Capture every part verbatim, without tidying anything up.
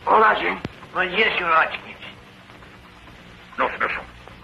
Olá, gente. Bom dia, senhor Watkins. Não, Smithson.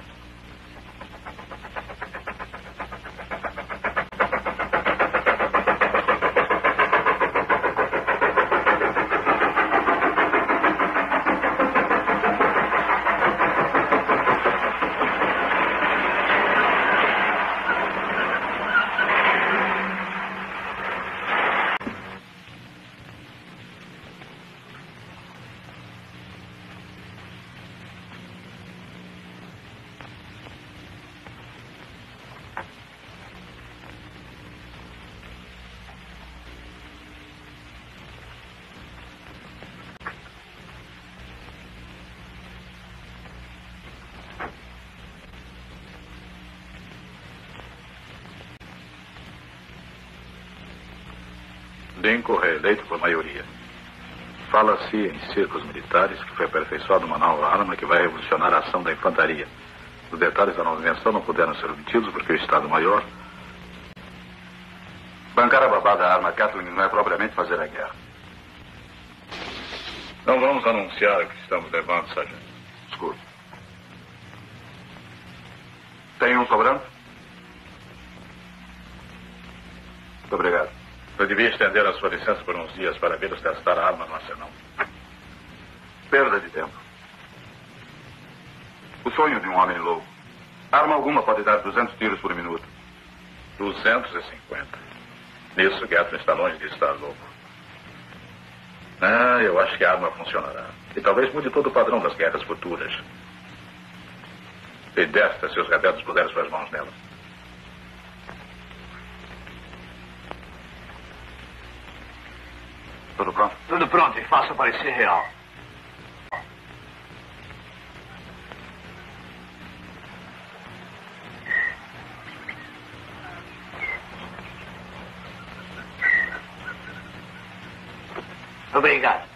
Lincoln reeleito por maioria. Fala-se em círculos militares que foi aperfeiçoada uma nova arma que vai revolucionar a ação da infantaria. Os detalhes da nova invenção não puderam ser obtidos porque o Estado-Maior... Bancar a babada arma Gatling não é propriamente fazer a guerra. Não vamos anunciar o que estamos levando, sargento. Escute. Tem um sobrando? Muito obrigado. Eu devia estender a sua licença por uns dias para vê-los testar a arma no arsenal. Perda de tempo. O sonho de um homem louco. Arma alguma pode dar duzentos tiros por minuto. duzentos e cinquenta. Nisso, Gatling está longe de estar louco. Ah, eu acho que a arma funcionará. E talvez mude todo o padrão das guerras futuras. E desta, se os rebeldes puderem suas mãos nela. Tudo pronto? Tudo pronto e faça parecer real. Obrigado.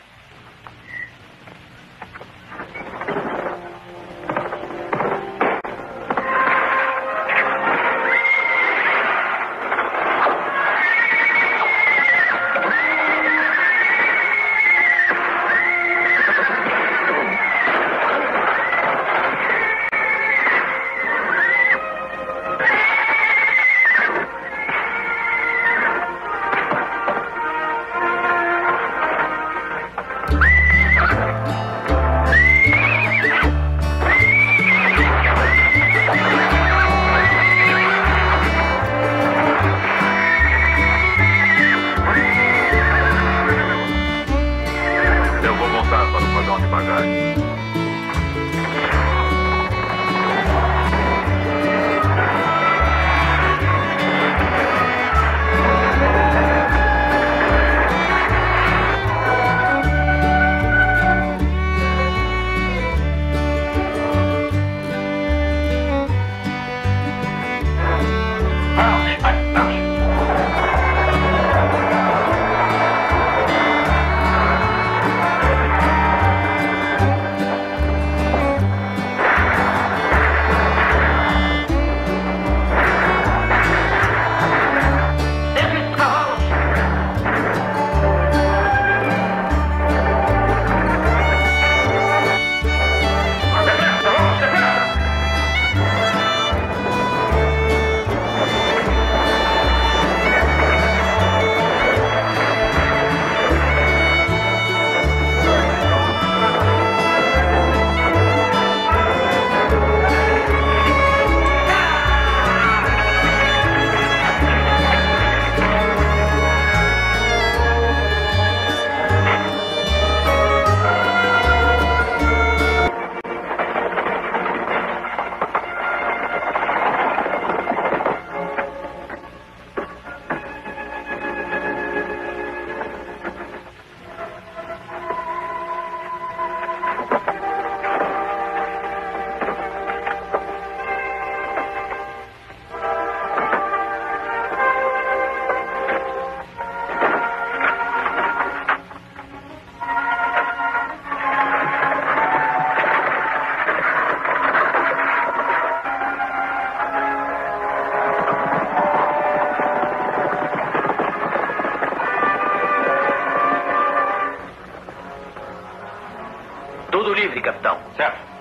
Certo.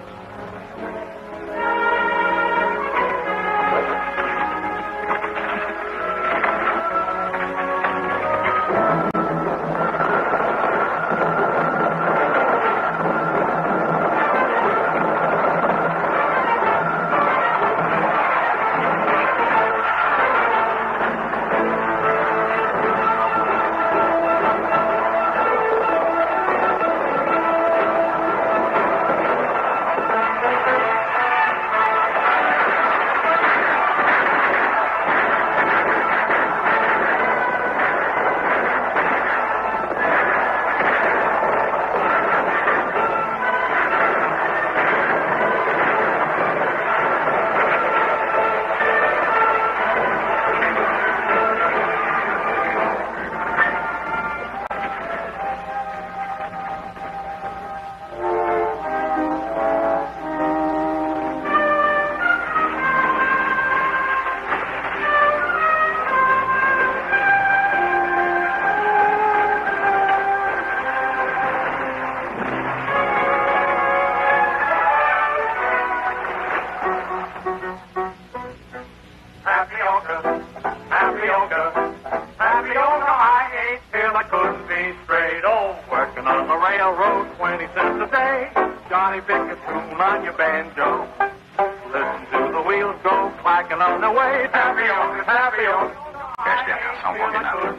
Preste atenção, combinado.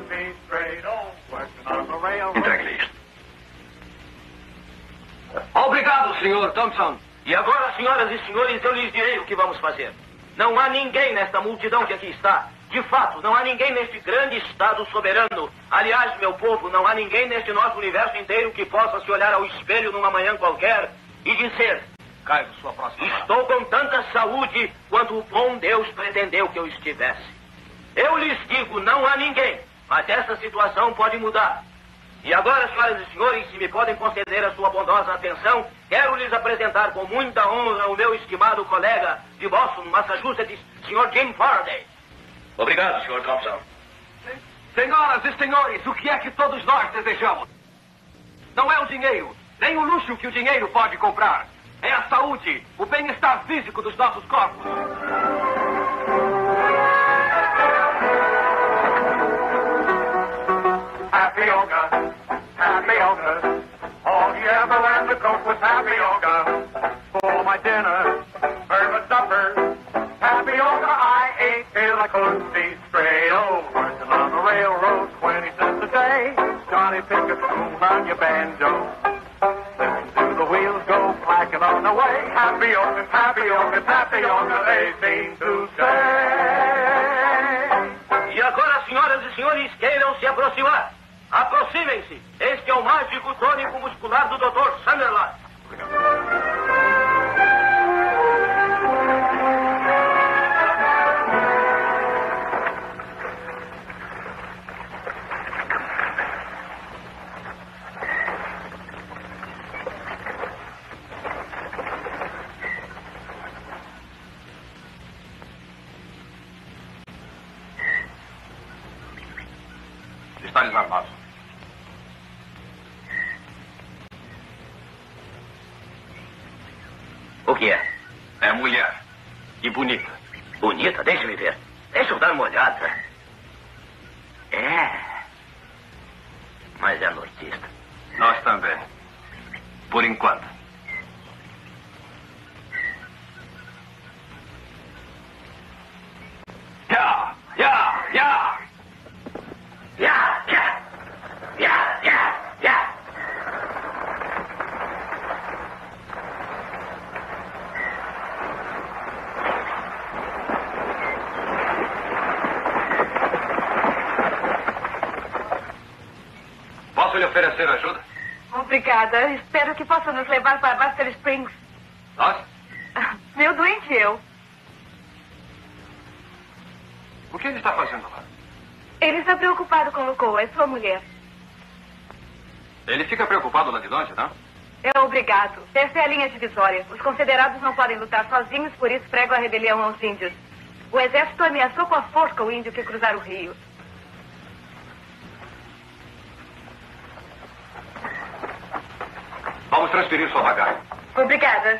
Entregue-lhe isto. Obrigado, senhor Thompson. E agora, senhoras e senhores, eu lhes direi o que vamos fazer. Não há ninguém nesta multidão que aqui está. De fato, não há ninguém neste grande estado soberano. Aliás, meu povo, não há ninguém neste nosso universo inteiro que possa se olhar ao espelho numa manhã qualquer e dizer: Caio, sua próxima. estou com tanta saúde quanto o bom Deus pretendeu que eu estivesse. Eu lhes digo, não há ninguém. Mas essa situação pode mudar. E agora, senhoras e senhores, se me podem conceder a sua bondosa atenção, quero lhes apresentar com muita honra o meu estimado colega de Boston, Massachusetts, senhor Jim Faraday. Obrigado, senhor Thompson. Senhoras e senhores, o que é que todos nós desejamos? Não é o dinheiro, nem o luxo que o dinheiro pode comprar. É a saúde, o bem-estar físico dos nossos corpos. Tapioca, tapioca. All you ever learned to cook was tapioca. For my dinner, for my supper, tapioca I ate till I couldn't see straight. Oh, working on the railroad, twenty cents a day. Johnny pick a tune on your banjo. Listen to the wheels go clacking on the way. Tapioca, tapioca, tapioca, they seem to say. E agora, senhoras e senhores, queiram se aproximar. Aproximem-se. Este é o mágico tônico muscular do doutor Sunderland. Está desarmado. O que é? É mulher. E bonita. Bonita? Deixe-me ver. Deixa eu dar uma olhada. É. Mas é noitista. Nós também. Por enquanto. Ya, ya, ya. Ya, ya. Ya, ya, ya. Posso lhe oferecer ajuda? Obrigada. Espero que possa nos levar para Buster Springs. Nós? Meu doente eu. O que ele está fazendo lá? Ele está preocupado com Lucou, é sua mulher. Ele fica preocupado lá de longe, não? É obrigado. Essa é a linha divisória. Os confederados não podem lutar sozinhos, por isso pregam a rebelião aos índios. O exército ameaçou com a forca o índio que cruzar o rio. Vamos transferir sua bagagem. Obrigada.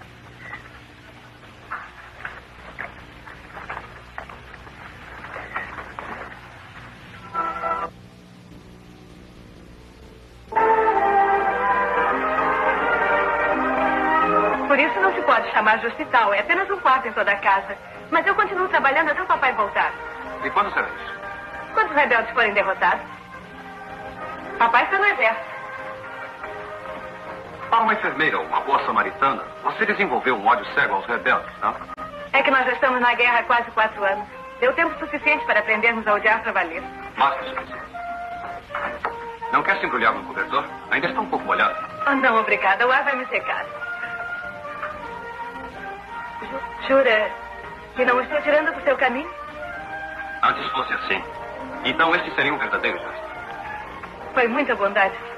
Por isso não se pode chamar de hospital. É apenas um quarto em toda a casa. Mas eu continuo trabalhando até o papai voltar. E quando será isso? Quando os rebeldes forem derrotados. Papai está no exército. Para uma enfermeira ou uma boa samaritana, você desenvolveu um ódio cego aos rebeldes, não? É que nós já estamos na guerra há quase quatro anos. Deu tempo suficiente para aprendermos a odiar para valer. Mais que o suficiente. Não quer se embrulhar no cobertor? Ainda está um pouco molhado. Oh, não, obrigada. O ar vai me secar. Ju- Jura que não estou tirando do seu caminho? Antes fosse assim. Então este seria um verdadeiro gesto. Foi muita bondade sua.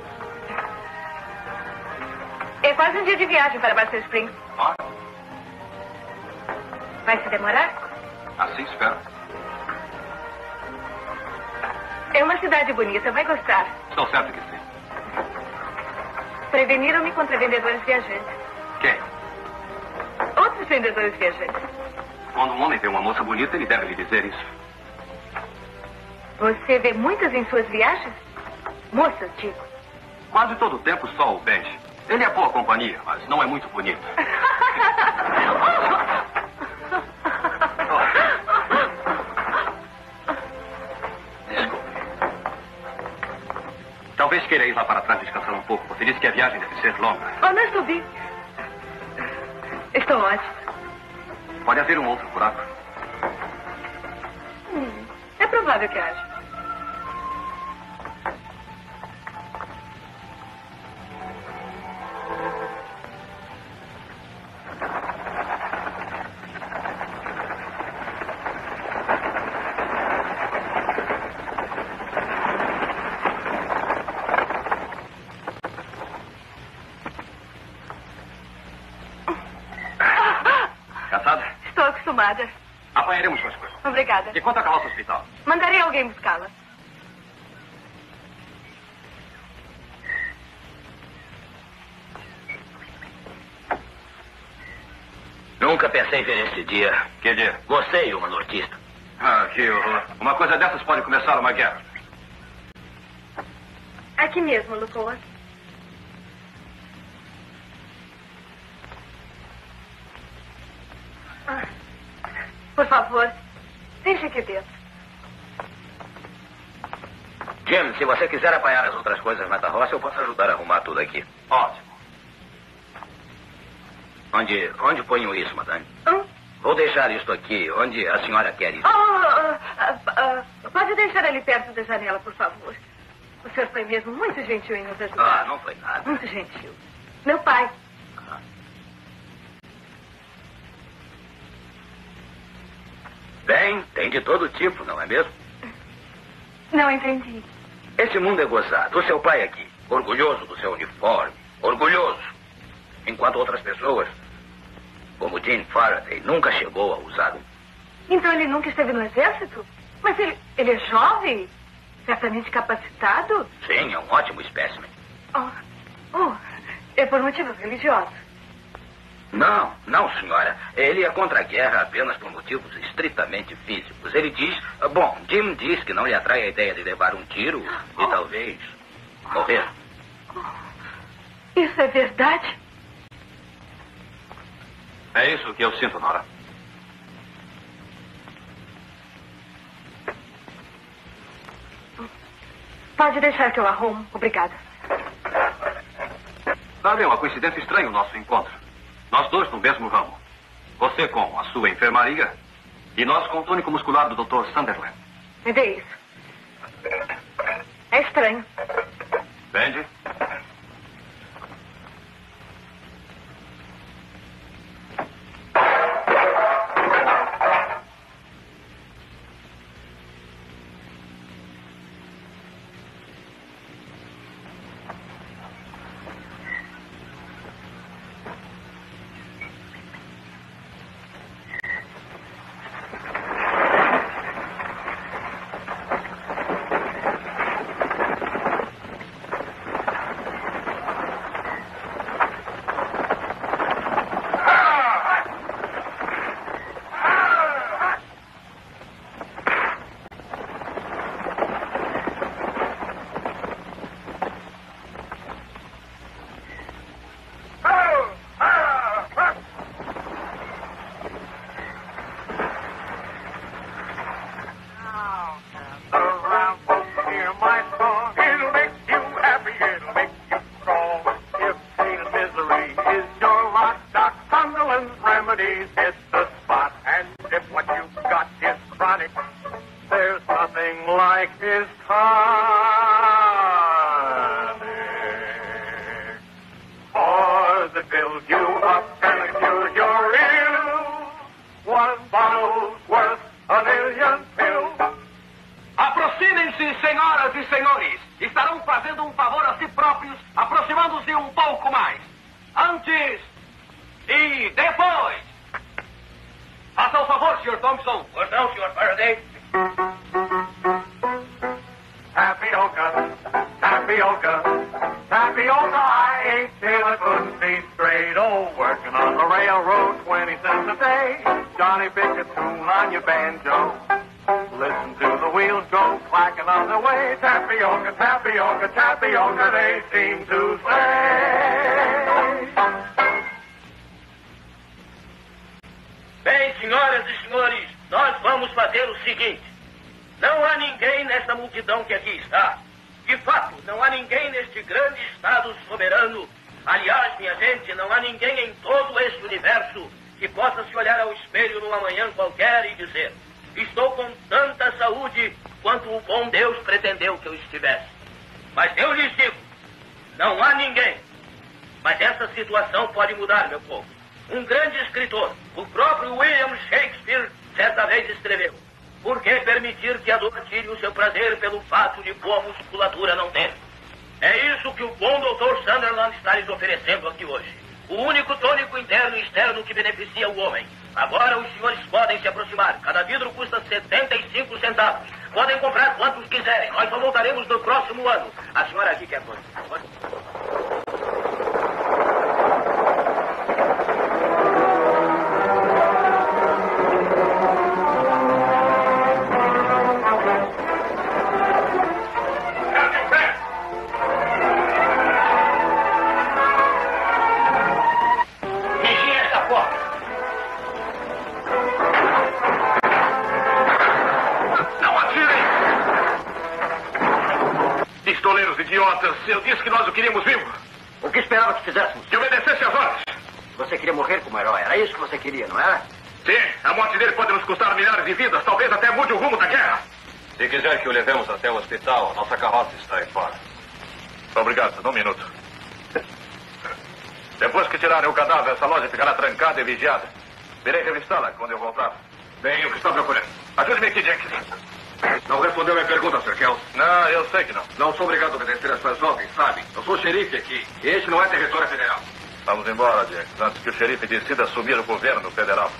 É quase um dia de viagem para Barcelona Springs. Ora, Vai se demorar? assim espero. É uma cidade bonita, vai gostar. Estou certo que sim. Preveniram-me contra vendedores viajantes. Quem? Outros vendedores viajantes. Quando um homem vê uma moça bonita, ele deve lhe dizer isso. Você vê muitas em suas viagens? Moças, digo. Quase todo o tempo só o Benji. Ele é boa companhia, mas não é muito bonito. Desculpe. Talvez queira ir lá para trás descansar um pouco. Você disse que a viagem deve ser longa. Oh, não estou bem. Estou ótimo. Pode haver um outro buraco. Hum, é provável que haja. Cansada? Estou acostumada. Apanharemos suas coisas. Obrigada. E quanto à carroça hospital? Mandarei alguém buscá-la. Nunca pensei ver esse dia. Que dia? Você e uma nortista. Ah, que horror. Uma coisa dessas pode começar uma guerra. Aqui mesmo, Lucoa. Ah, por favor, deixe aqui dentro. Jim, se você quiser apanhar as outras coisas na carroça, eu posso ajudar a arrumar tudo aqui. Ótimo. Onde, onde ponho isso, madame? Hum? Vou deixar isto aqui, onde a senhora quer isso. Oh, ah, ah, ah, pode deixar ali perto da janela, por favor. O senhor foi mesmo muito gentil em nos ajudar. Ah, não foi nada. Muito gentil. Meu pai. Bem, tem de todo tipo, não é mesmo? Não entendi. Esse mundo é gozado. O seu pai aqui, orgulhoso do seu uniforme, orgulhoso. Enquanto outras pessoas, como Jim Faraday, nunca chegou a usar um. Então ele nunca esteve no exército? Mas ele, ele é jovem? Certamente capacitado? Sim, é um ótimo espécimen. Oh, oh, é por motivos religiosos. Não, não, senhora. Ele é contra a guerra apenas por motivos estritamente físicos. Ele diz... Bom, Jim diz que não lhe atrai a ideia de levar um tiro e talvez morrer. Isso é verdade? É isso que eu sinto, Nora. Pode deixar que eu arrumo. Obrigada. Sabe, é uma coincidência estranha o nosso encontro. Nós dois no mesmo ramo. Você com a sua enfermaria e nós com o tônico muscular do doutor Sunderland. Me dê isso. É estranho. Benji? Johnny. There's nothing like his tonic. For that fills you up and cures your ill. One bottle's worth a million pills. Aproximem-se, senhoras e senhores. Estarão fazendo um favor a si próprios, aproximando-se um pouco mais. Antes e depois. Faça o favor, senhor Thompson. Pois não, senhor Faraday. Tapioca, tapioca, tapioca, I ate till I couldn't see straight. Oh, working on the railroad, twenty cents a day. Johnny, pick a tune on your banjo. Listen to the wheels go clacking on the way. Tapioca, tapioca, tapioca, they seem to say. Bem, senhoras e senhores, nós vamos fazer o seguinte. Não há ninguém nesta multidão que aqui está. De fato, não há ninguém neste grande estado soberano. Aliás, minha gente, não há ninguém em todo este universo que possa se olhar ao espelho numa manhã qualquer e dizer: estou com tanta saúde quanto o bom Deus pretendeu que eu estivesse. Mas eu lhes digo, não há ninguém. Mas essa situação pode mudar, meu povo. Um grande escritor, o próprio William Shakespeare, certa vez escreveu: por que permitir que a dor tire o seu prazer pelo fato de boa musculatura não ter? É isso que o bom doutor Sunderland está lhes oferecendo aqui hoje. O único tônico interno e externo que beneficia o homem. Agora os senhores podem se aproximar. Cada vidro custa setenta e cinco centavos. Podem comprar quantos quiserem. Nós só voltaremos no próximo ano. A senhora aqui quer coisa. Idiotas, eu disse que nós o queríamos vivo. O que esperava que fizéssemos? Que obedecesse às ordens. Você queria morrer como herói, era isso que você queria, não era? Sim, a morte dele pode nos custar milhares de vidas, talvez até mude o rumo da guerra. Se quiser que o levemos até o hospital, nossa carroça está aí fora. Obrigado, só um minuto. Depois que tirarem o cadáver, essa loja ficará trancada e vigiada. Virei revistá-la quando eu voltar. Bem, o que está procurando? Ajude-me aqui, Jenkins. Não respondeu minha pergunta, Sir Kells. Não, eu sei que não. Não sou obrigado a obedecer às suas ordens, sabe? Eu sou xerife aqui. E este não é território federal. Vamos embora, Jenkins, antes que o xerife decida assumir o governo federal.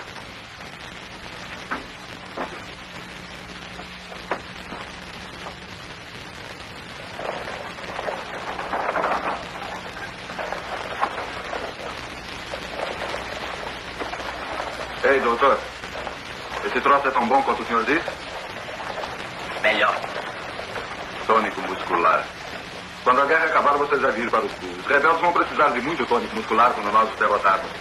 Ei, doutor. Esse troço é tão bom quanto o senhor disse? Melhor. Tônico muscular. Quando a guerra acabar, vocês já viram para o sul. Os rebeldes vão precisar de muito tônico muscular quando nós os derrotarmos.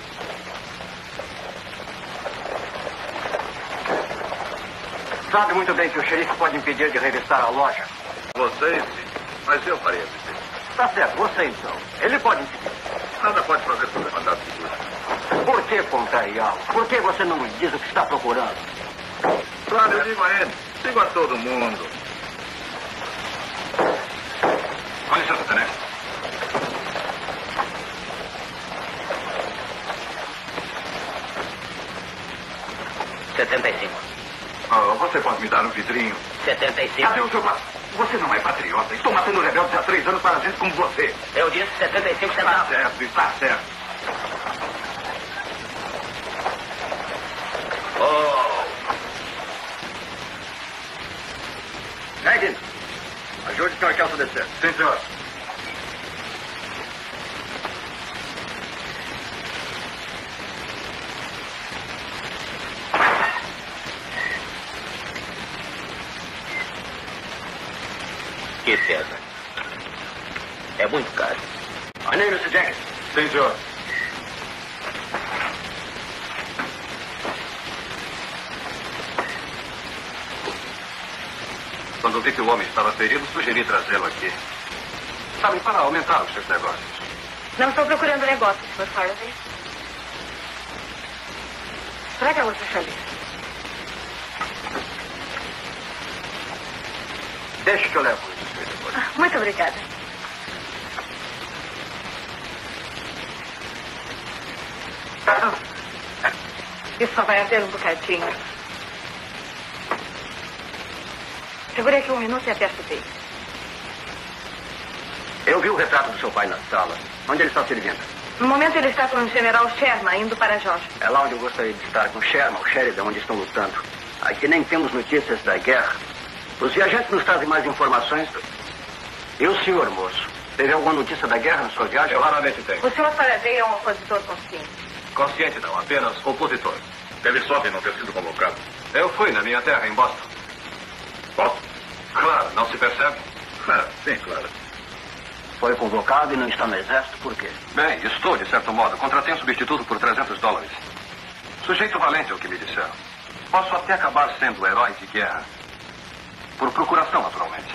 Sabe muito bem que o xerife pode impedir de revistar a loja. Vocês, sim. Mas eu faria isso. Tá certo, você então. Ele pode impedir. Nada pode fazer sobre mandado seguro. Por que contrariá-lo? Por que você não me diz o que está procurando? Claro, eu digo a ele. Digo a todo mundo. Com licença, Tenente. setenta e cinco. Oh, você pode me dar um vidrinho? setenta e cinco. Cadê o seu patrão? Você não é patriota. Estou matando rebeldes há três anos para gente como você. Eu disse setenta e cinco Está centavos. certo, está certo. Oh. Hagen, ajude o senhor Kelso a descer. Sim, senhor. Que pena. É muito caro. My name is Jenkins. Sim, senhor. Quando vi que o homem estava ferido, sugeri trazê-lo aqui. Sabe, para aumentar os seus negócios. Não estou procurando negócio, senhor Faraday. Traga outra chaleira. Deixe que eu levo isso. Ah, muito obrigada. Isso só vai arder um bocadinho. Segure aqui um minuto e aperto o dele. Eu vi o retrato do seu pai na sala. Onde ele está servindo? No momento ele está com o general Sherman, indo para Jorge. É lá onde eu gostaria de estar, com Sherman, o Sheridan, onde estão lutando. Aqui nem temos notícias da guerra. Os viajantes nos trazem mais informações. E o senhor, moço? Teve alguma notícia da guerra na sua viagem? Eu raramente tenho. O senhor Faraday é um opositor consciente. Consciente não, apenas opositor. Ele sobe não ter sido convocado. Eu fui na minha terra, em Boston. Boston? Claro, não se percebe? Ah, sim, claro. Foi convocado e não está no exército, por quê? Bem, estou, de certo modo. Contratei um substituto por trezentos dólares. Sujeito valente é o que me disseram. Posso até acabar sendo herói de guerra. Por procuração, naturalmente.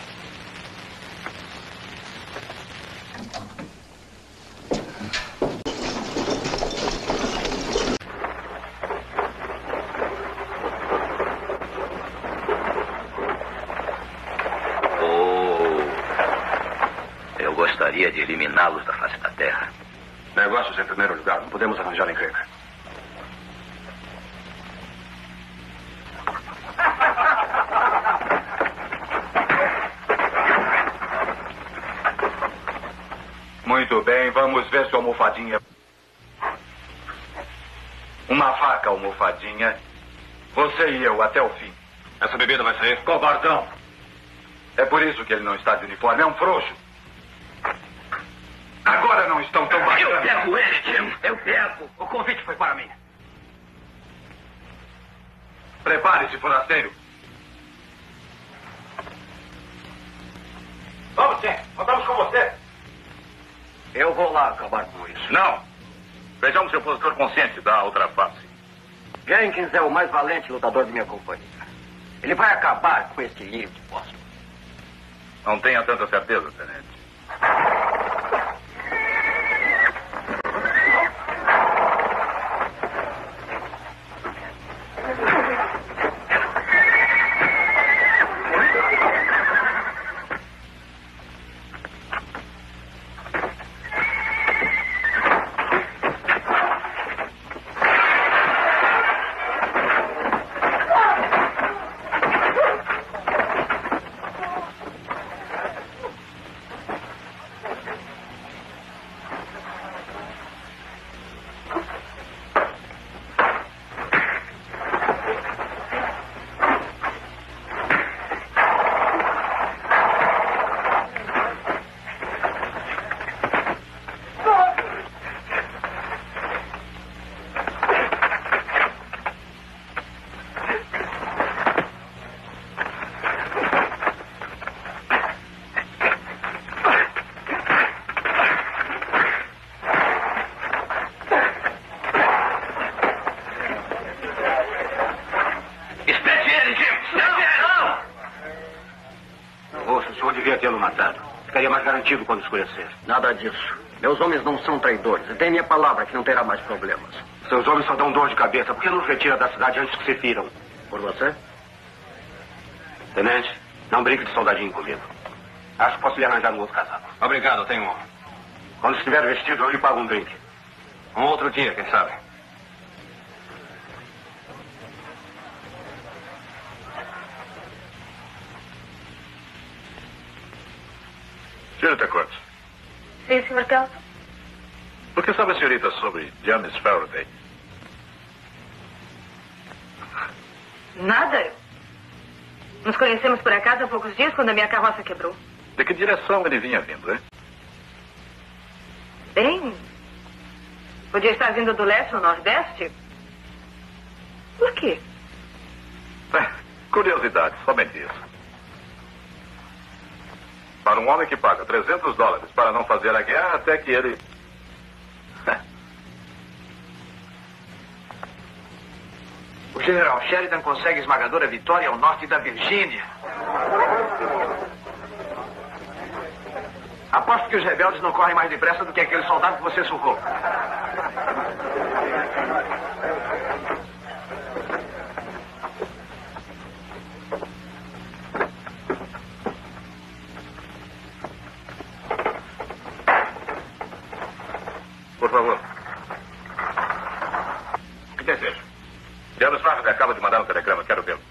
Gostaria de eliminá-los da face da terra. Negócios em primeiro lugar. Não podemos arranjar encrenca. Muito bem, vamos ver se a almofadinha... Uma faca, almofadinha. Você e eu, até o fim. Essa bebida vai sair? Covardão. É por isso que ele não está de uniforme. É um frouxo. Agora não estão tão bacanas. Eu pego ele, Jim. Eu pego. O convite foi para mim. Prepare-se, forasteiro. Vamos, Jim. Contamos com você. Eu vou lá acabar com isso. Não. Vejamos seu opositor consciente da outra face. Jenkins é o mais valente lutador de minha companhia. Ele vai acabar com este índio de Boston. Não tenha tanta certeza, tenente. Garantido quando escurecer. Nada disso. Meus homens não são traidores. E tem minha palavra que não terá mais problemas. Seus homens só dão dor de cabeça. Por que nos retira da cidade antes que se firam? Por você? Tenente, não brinque de soldadinho comigo. Acho que posso lhe arranjar um outro casaco. Obrigado, eu tenho um. Quando estiver vestido, eu lhe pago um drink. Um outro dia, quem sabe? Senhorita Coates. Sim, senhor Kelso. O que sabe a senhorita sobre James Faraday? Nada. Nos conhecemos por acaso há poucos dias, quando a minha carroça quebrou. De que direção ele vinha vindo, hein? Bem, podia estar vindo do leste ou nordeste. Por quê? É, curiosidade, somente isso. Para um homem que paga trezentos dólares para não fazer a guerra, até que ele... O general Sheridan consegue esmagadora vitória ao norte da Virgínia. Aposto que os rebeldes não correm mais depressa do que aquele soldado que você surrou. me acaba de mandar um telegrama. Quero vê-lo.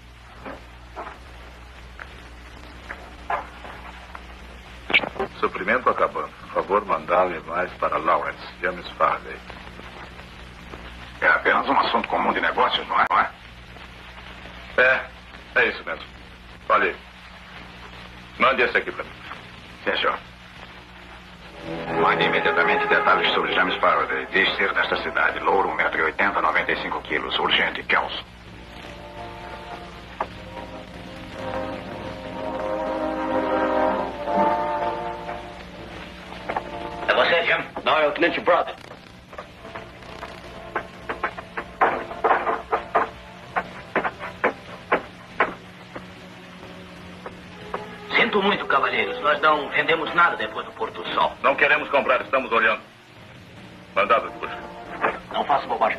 Suprimento acabando. Por favor, mandar-lhe mais para Lawrence. James Faraday. É apenas um assunto comum de negócios, não é? Não é? É, é isso mesmo. Olha aí. Mande esse aqui para mim. Sim, senhor. Mande imediatamente detalhes sobre James Faraday. Diz ser desta cidade. Louro, um metro e oitenta, noventa e cinco quilos. Urgente, Kelso. É você, Jim? Não, é o Tenente Brother. Sinto muito, cavalheiros. Nós não vendemos nada depois do pôr do sol. Não queremos comprar, estamos olhando. Mandado de busca. Não faça bobagem.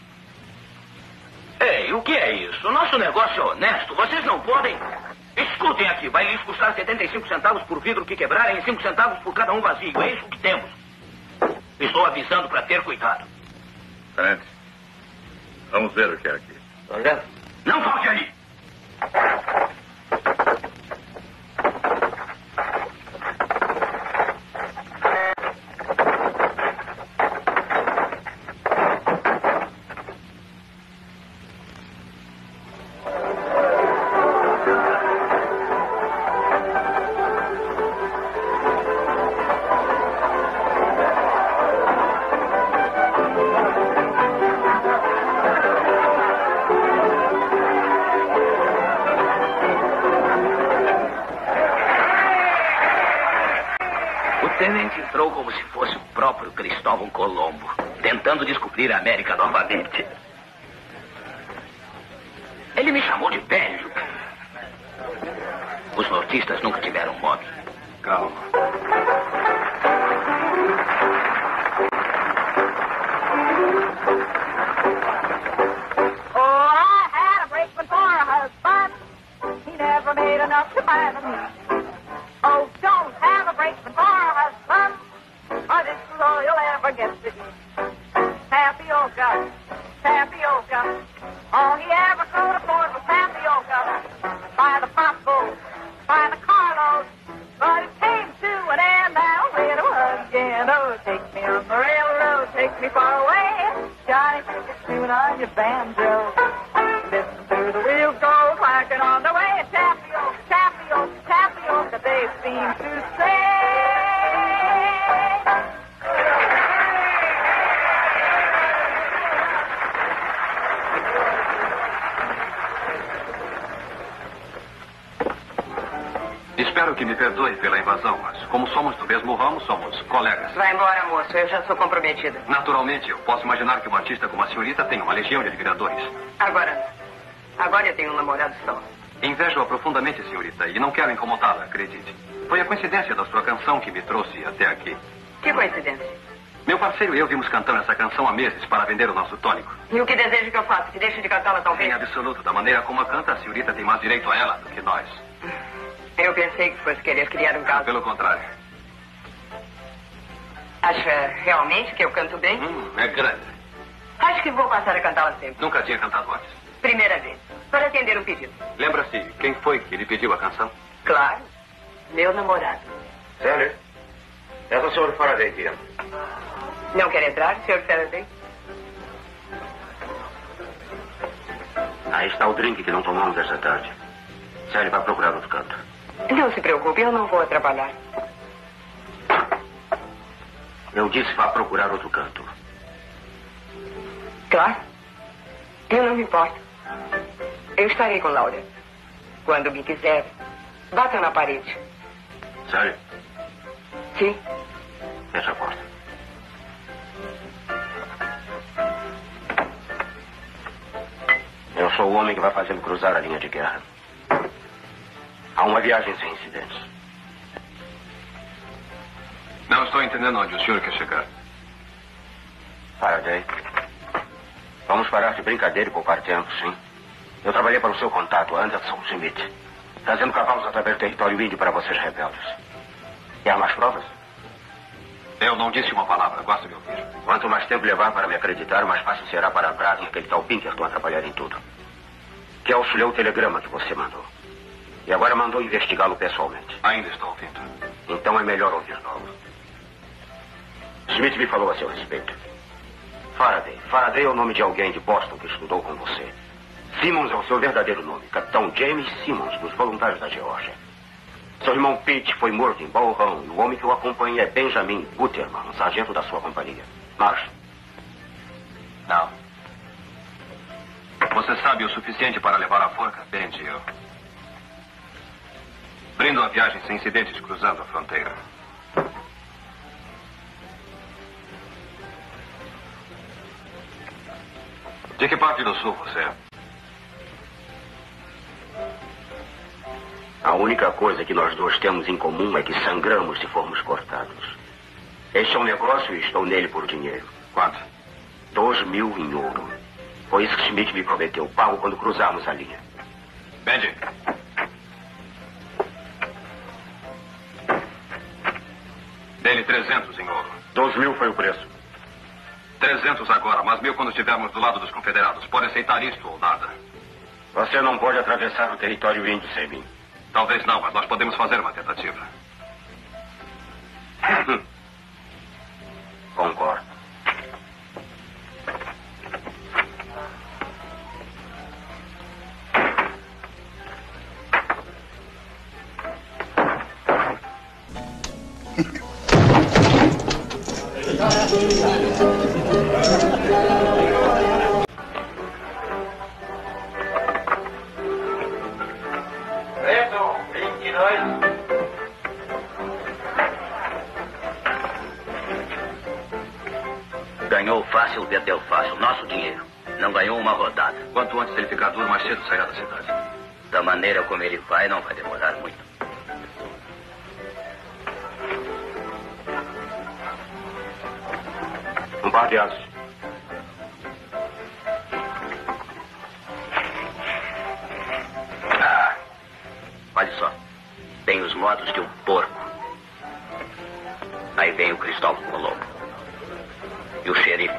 Ei, o que é isso? O nosso negócio é honesto. Vocês não podem... Escutem aqui, vai lhes custar setenta e cinco centavos por vidro que quebrarem e cinco centavos por cada um vazio. É isso que temos. Estou avisando para ter cuidado. Tenente, vamos ver o que é aqui. Olha. Não falte ali! Entrou como se fosse o próprio Cristóvão Colombo, tentando descobrir a América novamente. Ele me chamou de velho. Os nortistas nunca tiveram mob. Calma. Oh, I had a braceman for a husband. He never made enough to buy me. Oh, don't have a braceman for a husband. Or this is all you'll ever get to eat. Tapioca, tapioca. All he ever could afford was tapioca. By the potful, by the carload. But it came to an end now. Wait again. Oh, take me on the railroad, take me far away. Johnny, take a tune on your banjo. Listen to the wheels go clacking on the way. Tapioca, tapioca, tapioca, they seem to say. Espero que me perdoe pela invasão, mas como somos do mesmo ramo, somos colegas. Vai embora, moço. Eu já sou comprometida. Naturalmente, eu posso imaginar que um artista como a senhorita tem uma legião de admiradores. Agora, agora eu tenho um namorado só. Invejo-a profundamente, senhorita, e não quero incomodá-la, acredite. Foi a coincidência da sua canção que me trouxe até aqui. Que coincidência. Meu parceiro e eu vimos cantando essa canção há meses para vender o nosso tônico. E o que deseja que eu faça? Que deixe de cantá-la, talvez? Em absoluto. Da maneira como a canta, a senhorita tem mais direito a ela do que nós. Eu pensei que fosse querer criar um caso. Pelo contrário. Acha realmente que eu canto bem? Hum, é grande. Acho que vou passar a cantá-la sempre. Nunca tinha cantado antes. Primeira vez. Para atender um pedido. Lembra-se quem foi que lhe pediu a canção? Claro. Meu namorado. Sally, é o senhor Faraday aqui. Não quer entrar, senhor Faraday? Aí está o drink que não tomamos essa tarde. Sally vai procurar outro canto. Não se preocupe, eu não vou atrapalhar. Eu disse vá procurar outro canto. Claro. Eu não me importo. Eu estarei com Laura. Quando me quiser, bata na parede. Sally? Sim. Fecha a porta. Eu sou o homem que vai fazê-lo cruzar a linha de guerra. Há uma viagem sem incidentes. Não estou entendendo onde o senhor quer chegar. Faraday. Vamos parar de brincadeira e poupar tempo, sim. Eu trabalhei para o seu contato, Anderson Smith, trazendo cavalos através do território índio para vocês rebeldes. Quer mais provas? Eu não disse uma palavra, gosto de ouvir. Quanto mais tempo levar para me acreditar, mais fácil será para a Brad e aquele tal Pinkerton atrapalhar em tudo. Kelso leu o telegrama que você mandou. E agora mandou investigá-lo pessoalmente. Ainda estou ouvindo. Então é melhor ouvir logo. Smith me falou a seu respeito. Faraday. Faraday é o nome de alguém de Boston que estudou com você. Simmons é o seu verdadeiro nome. Capitão James Simmons, dos voluntários da Geórgia. Seu irmão Pete foi morto em Bull Run. E o homem que o acompanha é Benjamin Guterman, sargento da sua companhia. Marche. Não. Você sabe o suficiente para levar a forca, Benji. Eu brindo a viagem sem incidentes cruzando a fronteira. De que parte do sul você é? A única coisa que nós dois temos em comum é que sangramos se formos cortados. Este é um negócio e estou nele por dinheiro. Quanto? Dois mil em ouro. Foi isso que Schmidt me prometeu. Pago quando cruzarmos a linha. Benji. Dê-lhe trezentos em ouro. Dois mil foi o preço. Trezentos agora, mas mil quando estivermos do lado dos confederados. Pode aceitar isto ou nada. Você não pode atravessar o território índio sem mim. Talvez não, mas nós podemos fazer uma tentativa. Concordo. vinte e dois. Ganhou fácil, perdeu fácil. Nosso dinheiro. Não ganhou uma rodada. Quanto antes ele ficar duro, mais cedo sairá da cidade. Da maneira como ele vai, não vai demorar muito. Um par de aços. Ah, olha só. Tem os modos de um porco. Aí vem o Cristóvão Colombo. E o xerife.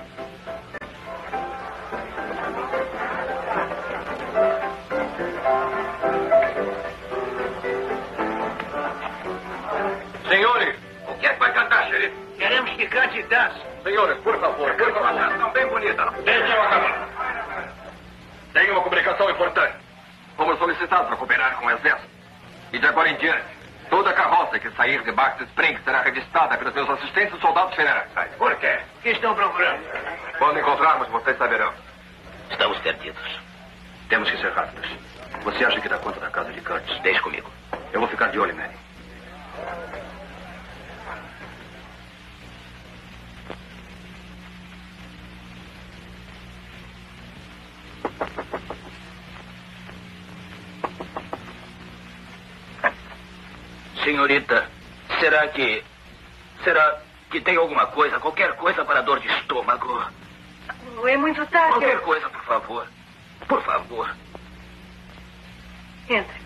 Senhores, o que é que vai cantar, xerife? Queremos que cante e dance. Senhores, por favor, por favor. Uma canção bem bonita. Deixa eu acabar. Tenho uma comunicação importante. Fomos solicitados para cooperar com o exército. E de agora em diante, toda carroça que sair de Baxter Springs será revistada pelos meus assistentes soldados federais. Por quê? O que estão procurando? Quando encontrarmos, vocês saberão. Estamos perdidos. Temos que ser rápidos. Você acha que dá conta da casa de Curtis? Deixe comigo. Eu vou ficar de olho nele. Senhorita, será que... Será que tem alguma coisa, qualquer coisa para dor de estômago? É muito tarde. Qualquer eu... coisa, por favor. Por favor. Entre.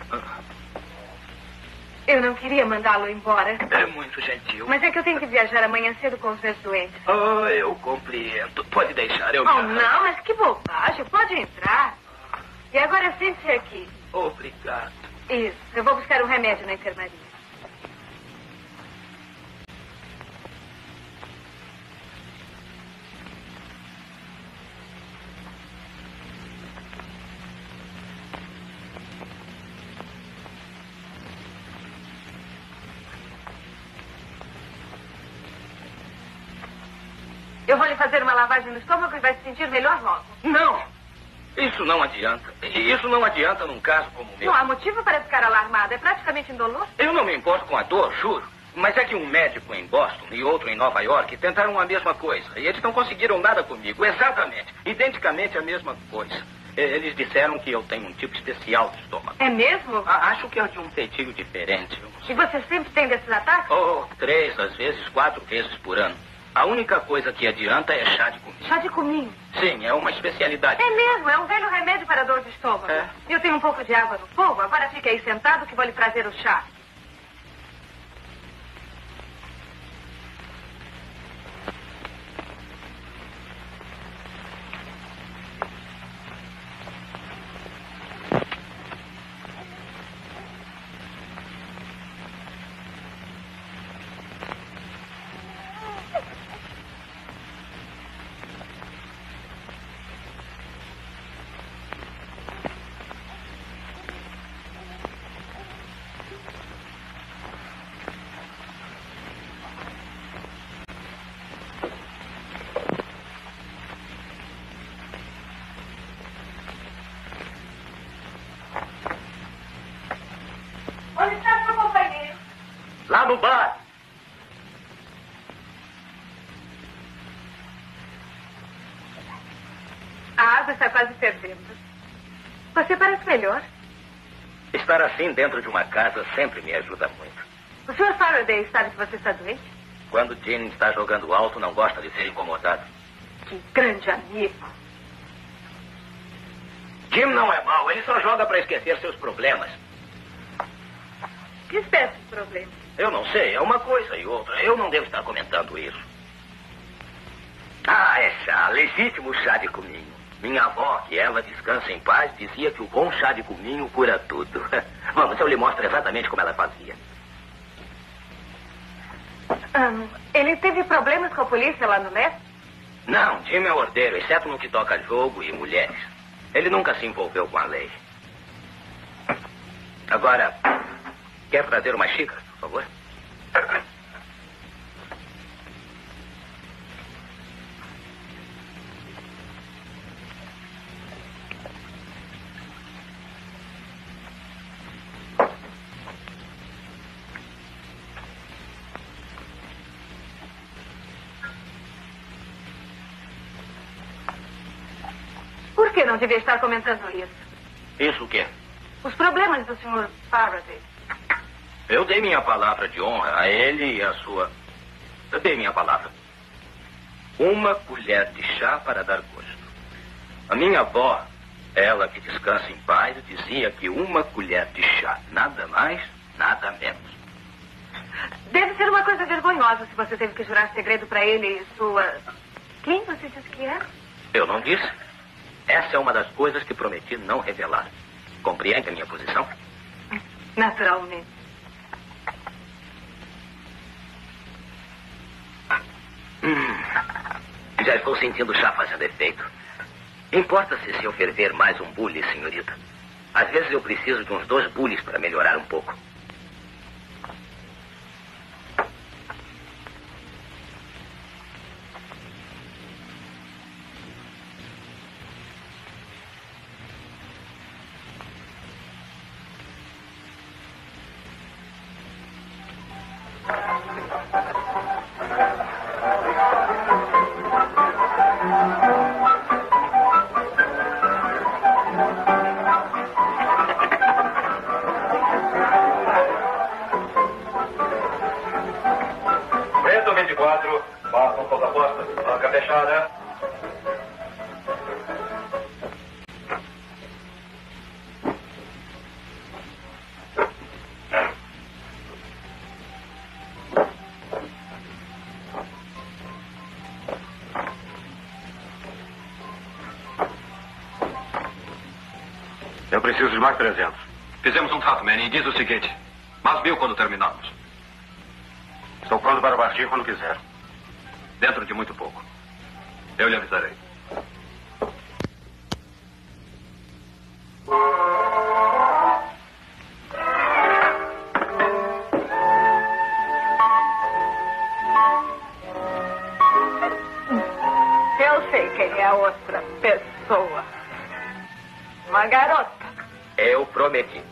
Eu não queria mandá-lo embora. É muito gentil. Mas é que eu tenho que viajar amanhã cedo com os meus doentes. Oh, eu compreendo. Pode deixar, eu me Oh, arranjo. não, mas que bobagem. Pode entrar. E agora sente-se aqui. Obrigado. Isso. Eu vou buscar um remédio na enfermaria. Eu vou lhe fazer uma lavagem no estômago e vai se sentir melhor logo. Não! Isso não adianta. Isso não adianta num caso como o meu. Não há motivo para ficar alarmado. É praticamente indolor. Eu não me importo com a dor, juro. Mas é que um médico em Boston e outro em Nova York tentaram a mesma coisa. E eles não conseguiram nada comigo. Exatamente. Identicamente a mesma coisa. Eles disseram que eu tenho um tipo especial de estômago. É mesmo? Ah, acho que é de um feitio diferente. E você sempre tem desses ataques? Oh, três, às vezes quatro vezes por ano. A única coisa que adianta é chá de cominho. Chá de cominho? Sim, é uma especialidade. É mesmo, é um velho remédio para dor de estômago. É. Eu tenho um pouco de água no fogo, agora fique aí sentado que vou lhe trazer o chá. no bar. A água está quase perdendo. Você parece melhor. Estar assim dentro de uma casa sempre me ajuda muito. O senhor Faraday sabe que você está doente? Quando Jim está jogando alto, não gosta de ser incomodado. Que grande amigo. Jim não é mau, ele só joga para esquecer seus problemas. Que espécie de problema? Eu não sei, é uma coisa e outra. Eu não devo estar comentando isso. Ah, é chá, legítimo chá de cominho. Minha avó, que ela descansa em paz, dizia que o bom chá de cominho cura tudo. Vamos, eu lhe mostro exatamente como ela fazia. Hum, ele teve problemas com a polícia lá no leste? Não, Jim é ordeiro, exceto no que toca jogo e mulheres. Ele nunca se envolveu com a lei. Agora, quer trazer uma xícara, por favor? Por que não devia estar comentando isso? Isso o quê? Os problemas do senhor Faraday. Eu dei minha palavra de honra a ele e a sua... Eu dei minha palavra. Uma colher de chá para dar gosto. A minha avó, ela que descansa em paz, dizia que uma colher de chá, nada mais, nada menos. Deve ser uma coisa vergonhosa se você teve que jurar segredo para ele e sua... Quem você disse que era? Eu não disse. Essa é uma das coisas que prometi não revelar. Compreende a minha posição? Naturalmente. Hum, já estou sentindo o chá fazendo efeito. Importa-se se eu ferver mais um bule, senhorita? Às vezes eu preciso de uns dois bules para melhorar um pouco. Eu preciso de mais trezentos. Fizemos um trato, Manny, e diz o seguinte. Mas viu quando terminarmos. Estou pronto para partir quando quiser. Dentro de muito pouco. Eu lhe avisarei. Eu sei quem é a outra pessoa. Uma garota. Eu prometi.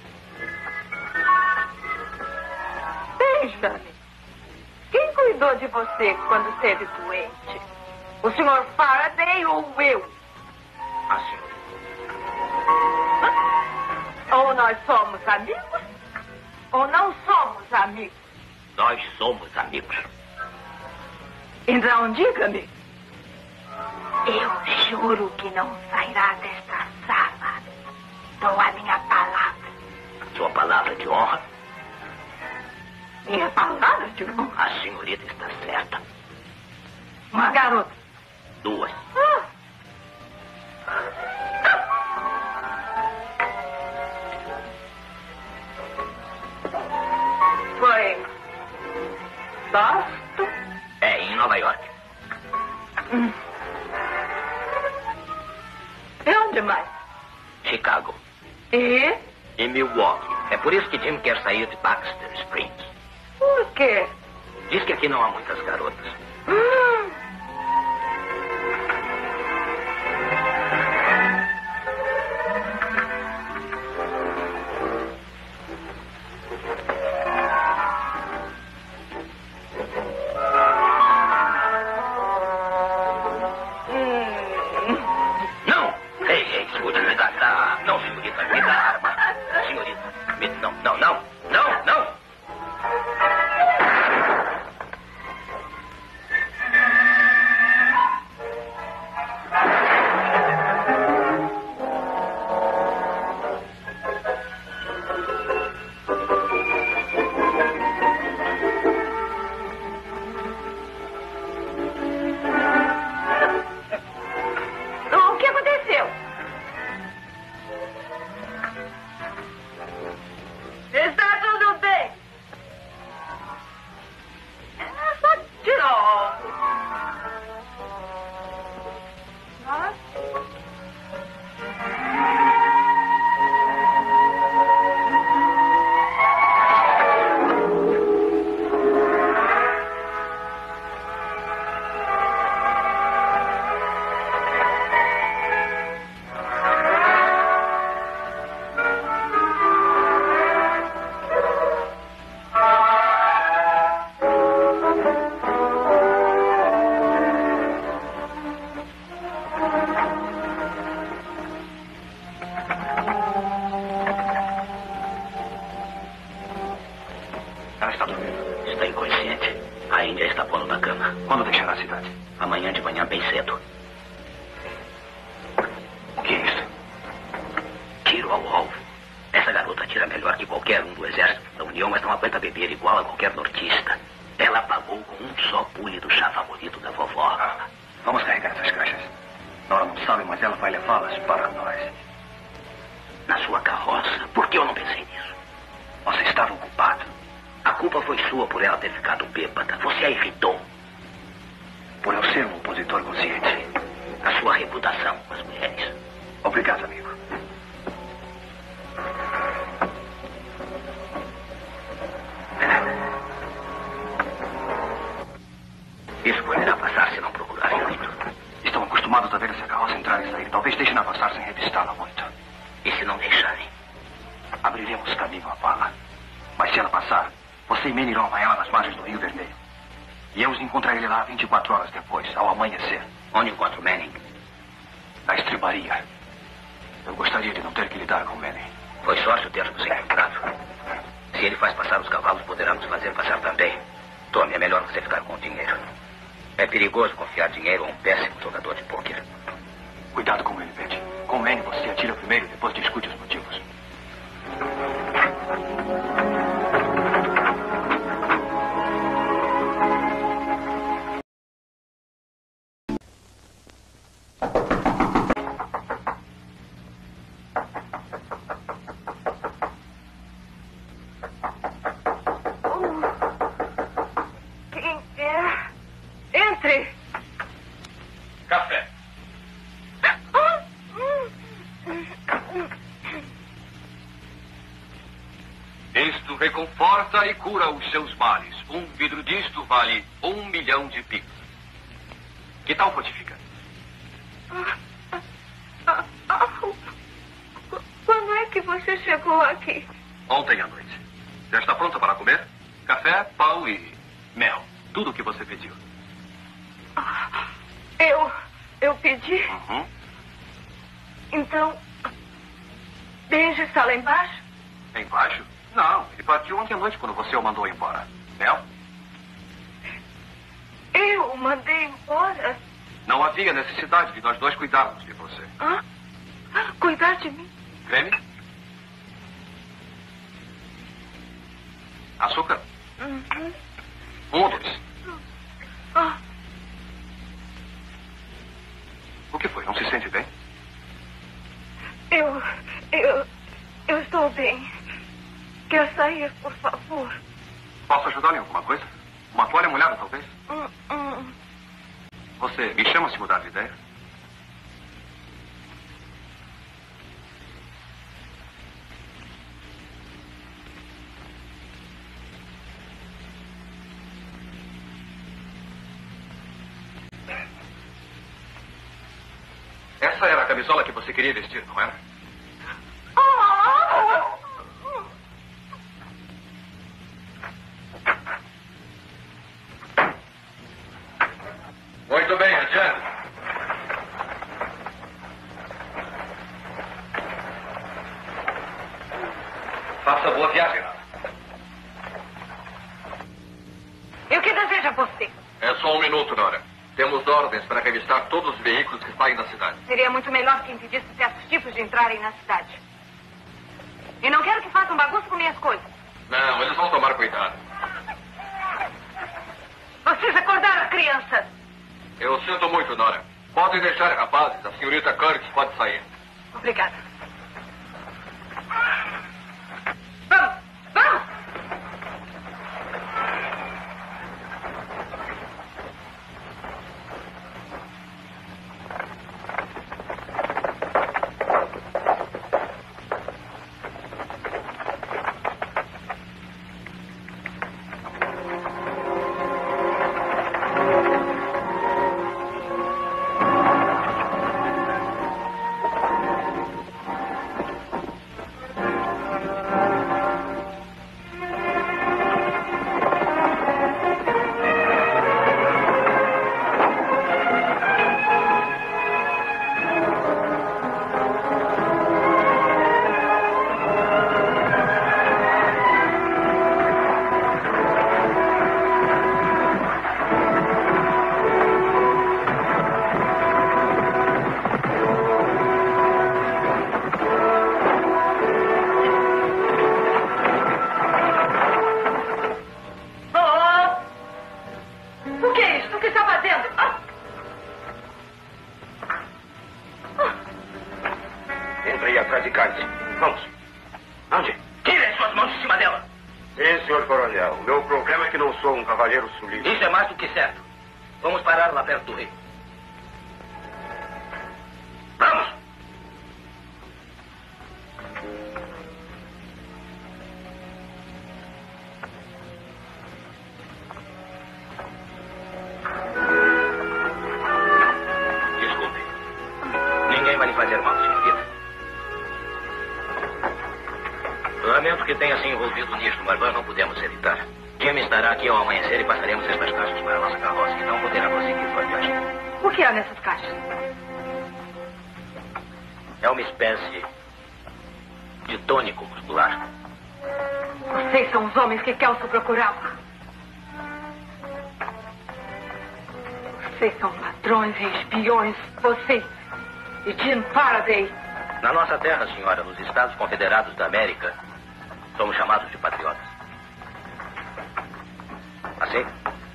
Benjamin, quem cuidou de você quando esteve doente? O senhor Faraday ou eu? A senhora. Ou nós somos amigos, ou não somos amigos. Nós somos amigos. Então, diga-me. Eu juro que não sairá desta sala. Dou a minha palavra. Sua palavra de honra? Minha palavra de honra? A senhorita está certa. Uma garota. Duas. Ah. Foi Boston? É, em Nova York. Hum. E onde mais? Chicago. E? E Milwaukee. É por isso que Jim quer sair de Baxter Springs. Por quê? Diz que aqui não há muitas garotas. Hum. está inconsciente. A Índia está pondo na cama. Quando deixará a cidade? Amanhã de manhã, bem cedo. O que é isso? Tiro ao alvo. Essa garota tira melhor que qualquer um do exército da União, mas não aguenta beber igual a qualquer nortista. Ela pagou com um só pule do chá favorito da vovó. Ah, vamos carregar essas caixas. Nora não sabe, mas ela vai levá-las para nós. Na sua carroça. Por que eu não pensei nisso? Você estava ocupado. A culpa foi sua por ela ter ficado bêbada. Você a irritou. Por eu ser um opositor consciente. A sua reputação com as mulheres. Obrigado, amigo. Isso poderá passar se não procurarem muito. Estão acostumados a ver essa carroça entrar e sair. Talvez deixem-na passar sem revistá-la muito. E se não deixarem? Abriremos caminho à bala. Mas se ela passar, você e Manny irão apanhá-la nas margens do Rio Vermelho. E eu os encontrarei lá vinte e quatro horas depois, ao amanhecer. Onde encontro Manning? Na estribaria. Eu gostaria de não ter que lidar com Manny. Foi sorte o ter-nos encontrado. Se ele faz passar os cavalos, poderá nos fazer passar também. Tome, é melhor você ficar com o dinheiro. É perigoso confiar dinheiro a um péssimo jogador de pôquer. Cuidado com ele, Betty. Com Manny você atira primeiro e depois discute os motivos. Reconforta e cura os seus males. Um vidro disto vale um milhão de picos. Que tal fortifica? Quando é que você chegou aqui? Ontem à noite. Já está pronta para comer? Café, pão e mel. Tudo o que você pediu. Eu... eu pedi? Uhum. Então... Benji está lá embaixo? Embaixo? Não, ele partiu ontem à noite quando você o mandou embora. Mel? Eu o mandei embora? Não havia necessidade de nós dois cuidarmos de você. Hã? Cuidar de mim? Creme? Açúcar? Uhum. Um ou dois? Ah. O que foi? Não se sente bem? Eu... eu... eu estou bem. Quer sair, por favor? Posso ajudar em alguma coisa? Uma toalha molhada, talvez? Hum, hum. Você me chama se mudar de ideia? Essa era a camisola que você queria vestir, não era? Muito bem, adiante. Faça boa viagem, Nora. E o que deseja você? É só um minuto, Nora. Temos ordens para revistar todos os veículos que saem da cidade. Seria muito melhor que impedisse certos tipos de entrarem na cidade. E não quero que façam bagunça com minhas coisas. Não, eles vão tomar cuidado. Vocês acordaram as crianças. Eu sinto muito, Nora. Podem deixar, rapazes. A senhorita Curtis pode sair. Obrigada. Vamos, vamos! Sim, senhor coronel. O meu problema é que não sou um cavalheiro sulista. Isso é mais do que certo. Vamos parar lá perto do rio. Vamos! Desculpe. Ninguém vai lhe fazer mal, senhorita. Lamento que tenha se envolvido nisto, mas nós não podemos evitar. Jimmy estará aqui ao amanhecer e passaremos estas caixas para a nossa carroça e não poderá prosseguir sua viagem. O que há nessas caixas? É uma espécie de tônico muscular. Vocês são os homens que Kelso procurava. Vocês são ladrões e espiões. Você e Jim Faraday. Na nossa terra, senhora, nos Estados Confederados da América, somos chamados de patriotas. Assim?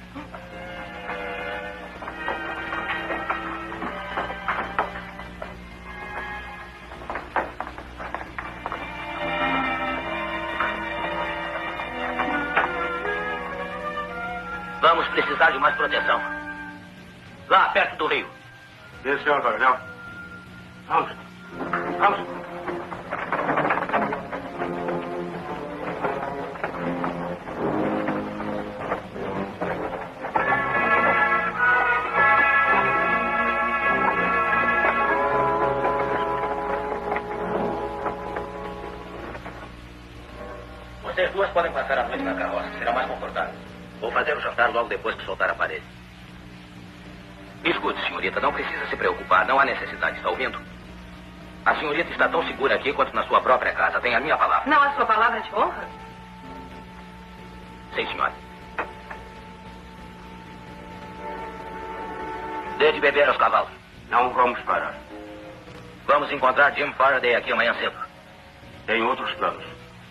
Vamos precisar de mais proteção. Lá, perto do rio. Sim, senhor coronel. Vamos. Vamos. Vocês duas podem passar a noite na carroça. Será mais confortável. Vou fazer o jantar logo depois que soltar a parede. Escute, senhorita, não precisa se preocupar. Não há necessidade, está ouvindo? A senhorita está tão segura aqui quanto na sua própria casa. Tem a minha palavra. Não a sua palavra de honra? Sim, senhora. Dê de beber aos cavalos. Não vamos parar. Vamos encontrar Jim Faraday aqui amanhã cedo. Tem outros planos.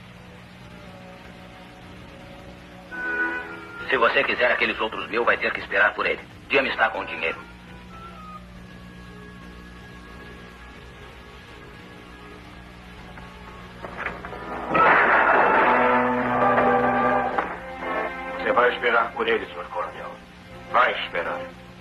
Se você quiser aqueles outros mil, vai ter que esperar por ele. Jim está com o dinheiro. Você vai esperar por ele, senhor coronel. Vai esperar.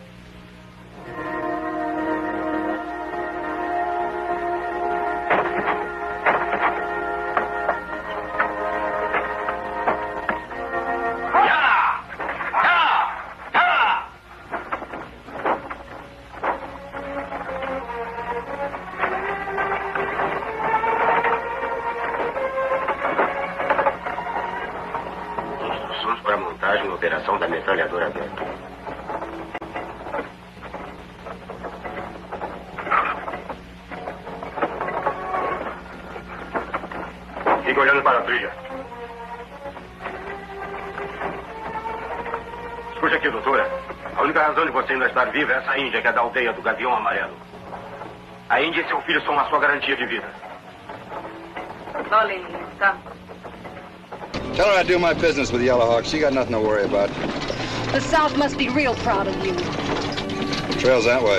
Operação da metralhadora aberta. Fica olhando para a trilha. Escute aqui, doutora. A única razão de você ainda estar viva é essa índia que é da aldeia do Gavião Amarelo. A índia e seu filho são a sua garantia de vida. Olhem, tá. Tell her I do my business with Yellowhawk. She got nothing to worry about. The South must be real proud of you. The trail's that way.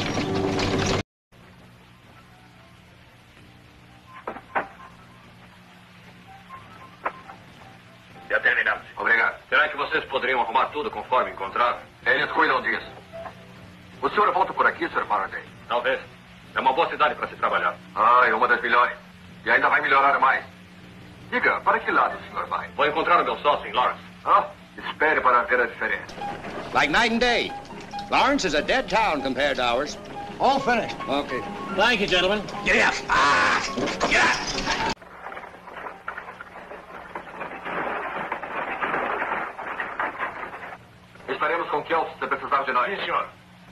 Já terminamos. Obrigado. Será que vocês poderiam arrumar tudo conforme encontraram? Eles cuidam disso. O senhor volta por aqui, senhor Faraday? Talvez. É uma boa cidade para se trabalhar. Ah, é uma das melhores. E ainda vai melhorar mais. Diga, para que lado o senhor vai? Vou encontrar o meu sócio em Lawrence. Ah, espere para ver a diferença. Like night and day. Lawrence is a dead town compared to ours. All finished. Okay. Thank you, gentlemen. Get up! Ah! Get up! Estaremos com Kelso se precisar de nós. Sim, senhor.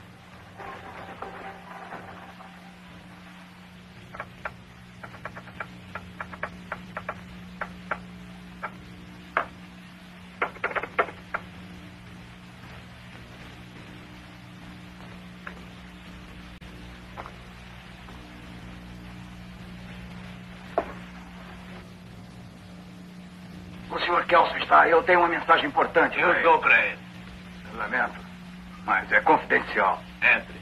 O senhor Kelso está. Eu tenho uma mensagem importante. Eu dou para ele. Lamento, mas é confidencial. Entre.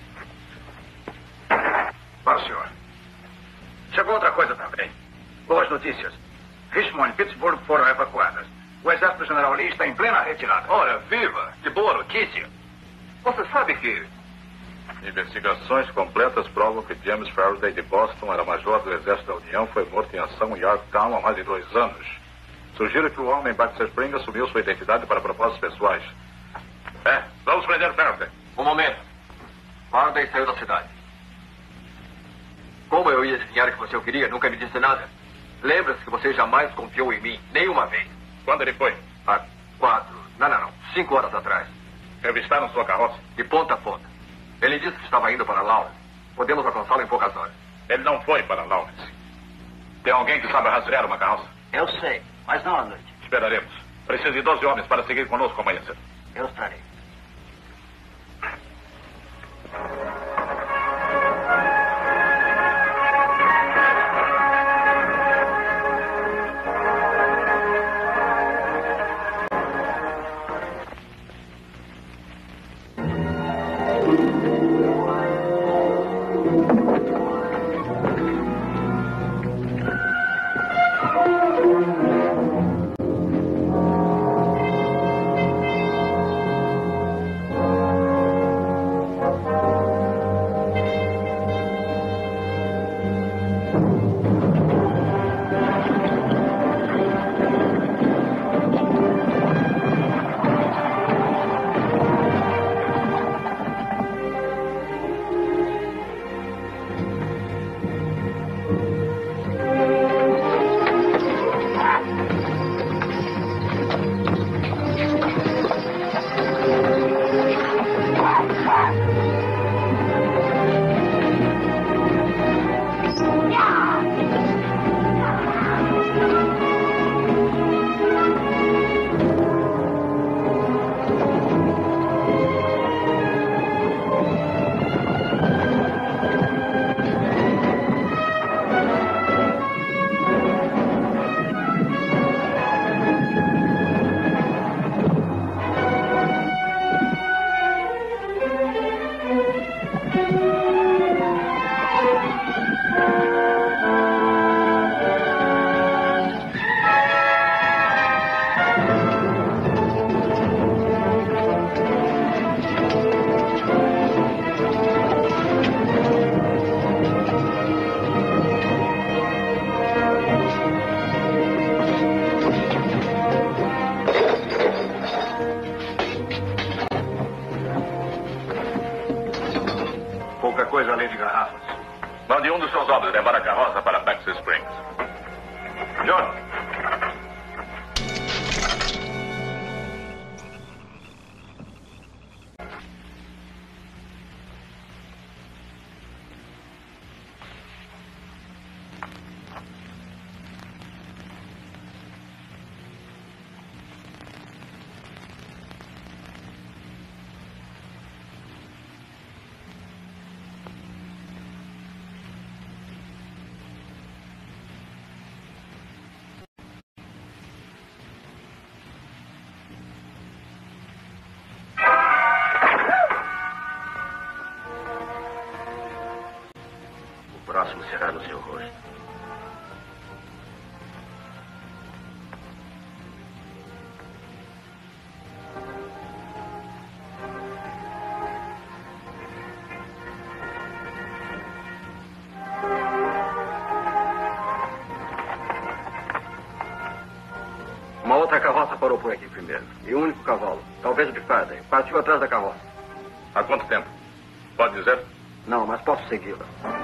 Para o senhor. Chegou outra coisa também. Boas notícias. Richmond e Pittsburgh foram evacuadas. O exército general Lee está em plena retirada. Ora, viva! Que boa notícia! Você sabe que... Investigações completas provam que James Faraday de Boston era major do Exército da União, foi morto em ação em Yorktown há mais de dois anos. Sugiro que o homem em Baxter Spring assumiu sua identidade para propósitos pessoais. É, vamos prender Faraday. Um momento. Faraday saiu da cidade. Como eu ia adivinhar que você o queria, nunca me disse nada. Lembra-se que você jamais confiou em mim, nenhuma vez. Quando ele foi? Há quatro, não, não, não, cinco horas atrás. Revistaram sua carroça? De ponta a ponta. Ele disse que estava indo para Lawrence. Podemos alcançá-lo em poucas horas. Ele não foi para Lawrence. Tem alguém que sabe rastrear uma carroça? Eu sei, mas não à noite. Esperaremos. Preciso de doze homens para seguir conosco amanhã cedo. Eu estarei. Coisa além de garrafas. Mande um dos seus homens levar a carroça para Baxter Springs. John. O próximo será no seu rosto. Uma outra carroça parou por aqui primeiro. E o único cavalo, talvez o de Faraday, partiu atrás da carroça. Há quanto tempo? Pode dizer? Não, mas posso segui-la.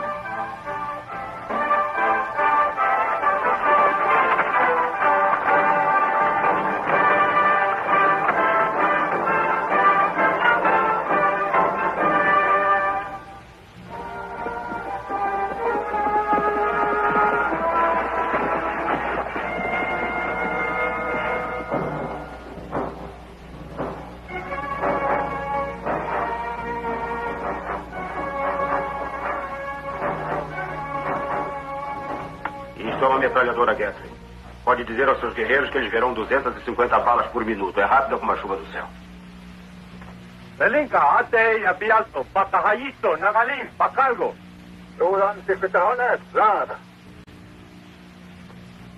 Isto é uma metralhadora Gatling. Pode dizer aos seus guerreiros que eles verão duzentas e cinquenta balas por minuto. É rápida como a chuva do céu. Belinka, ate abialto, patahayito, nagalim, pacargo. Durante que te nada.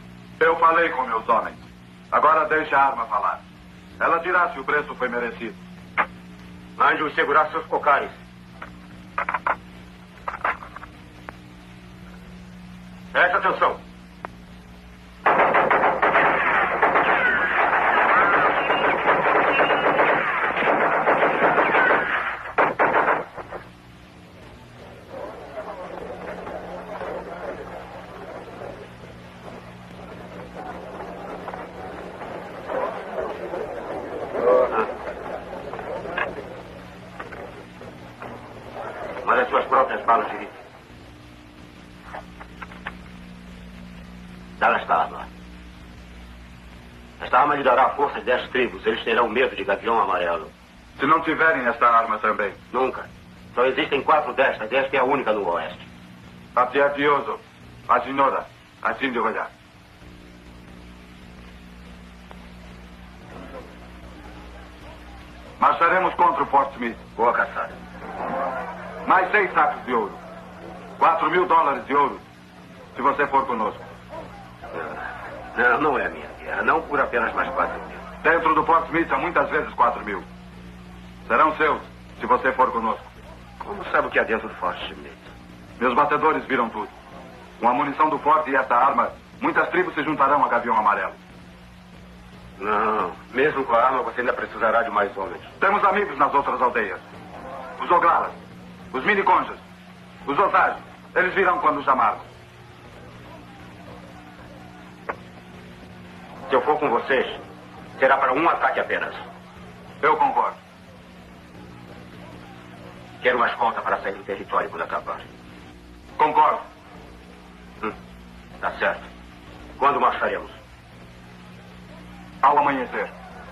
Eu falei com meus homens. Agora deixe a arma falar. Ela dirá se o preço foi merecido. Mande-os segurar seus cocares. Preste atenção. Mande as suas próprias balas de rifle. Dá-lhe esta arma. Esta arma lhe dará a força de dez tribos. Eles terão medo de Gavião Amarelo. Se não tiverem esta arma também? Nunca. Só existem quatro destas. Esta é a única no oeste. Abdiadioso. A senhora. Assim de olhar. Marcharemos contra o Fort Smith. Boa caçada. Mais seis sacos de ouro. Quatro mil dólares de ouro. Se você for conosco. Não, não é a minha guerra. Não por apenas mais quatro mil. Dentro do Fort Smith há muitas vezes quatro mil. Serão seus, se você for conosco. Como sabe o que há dentro do Fort Smith? Meus batedores viram tudo. Com a munição do forte e esta arma, muitas tribos se juntarão a Gavião Amarelo. Não. Mesmo com a arma, você ainda precisará de mais homens. Temos amigos nas outras aldeias. Os Oglalas, os Miniconjas, os Osage. Eles virão quando chamarmos. Se eu for com vocês, será para um ataque apenas. Eu concordo. Quero uma escolta para sair do território quando acabar. Concordo. Hum, tá certo. Quando marcharemos? Ao amanhecer.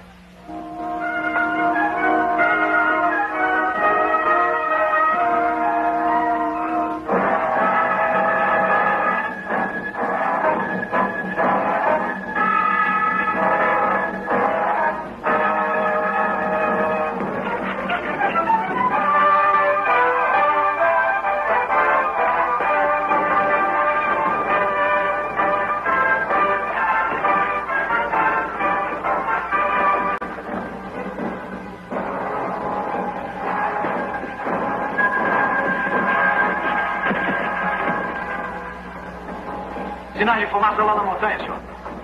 Sinais de fumaça lá na montanha, senhor.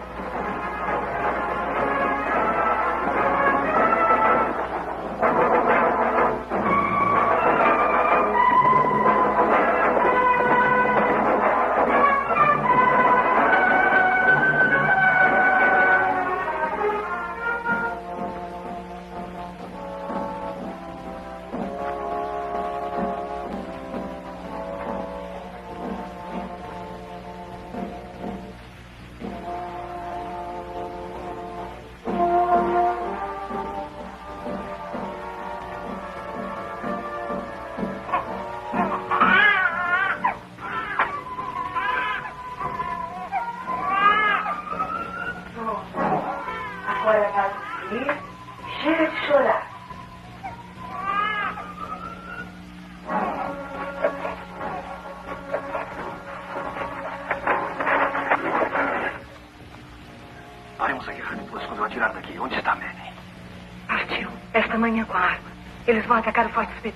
Amanhã com a arma. Eles vão atacar o Fort Smith.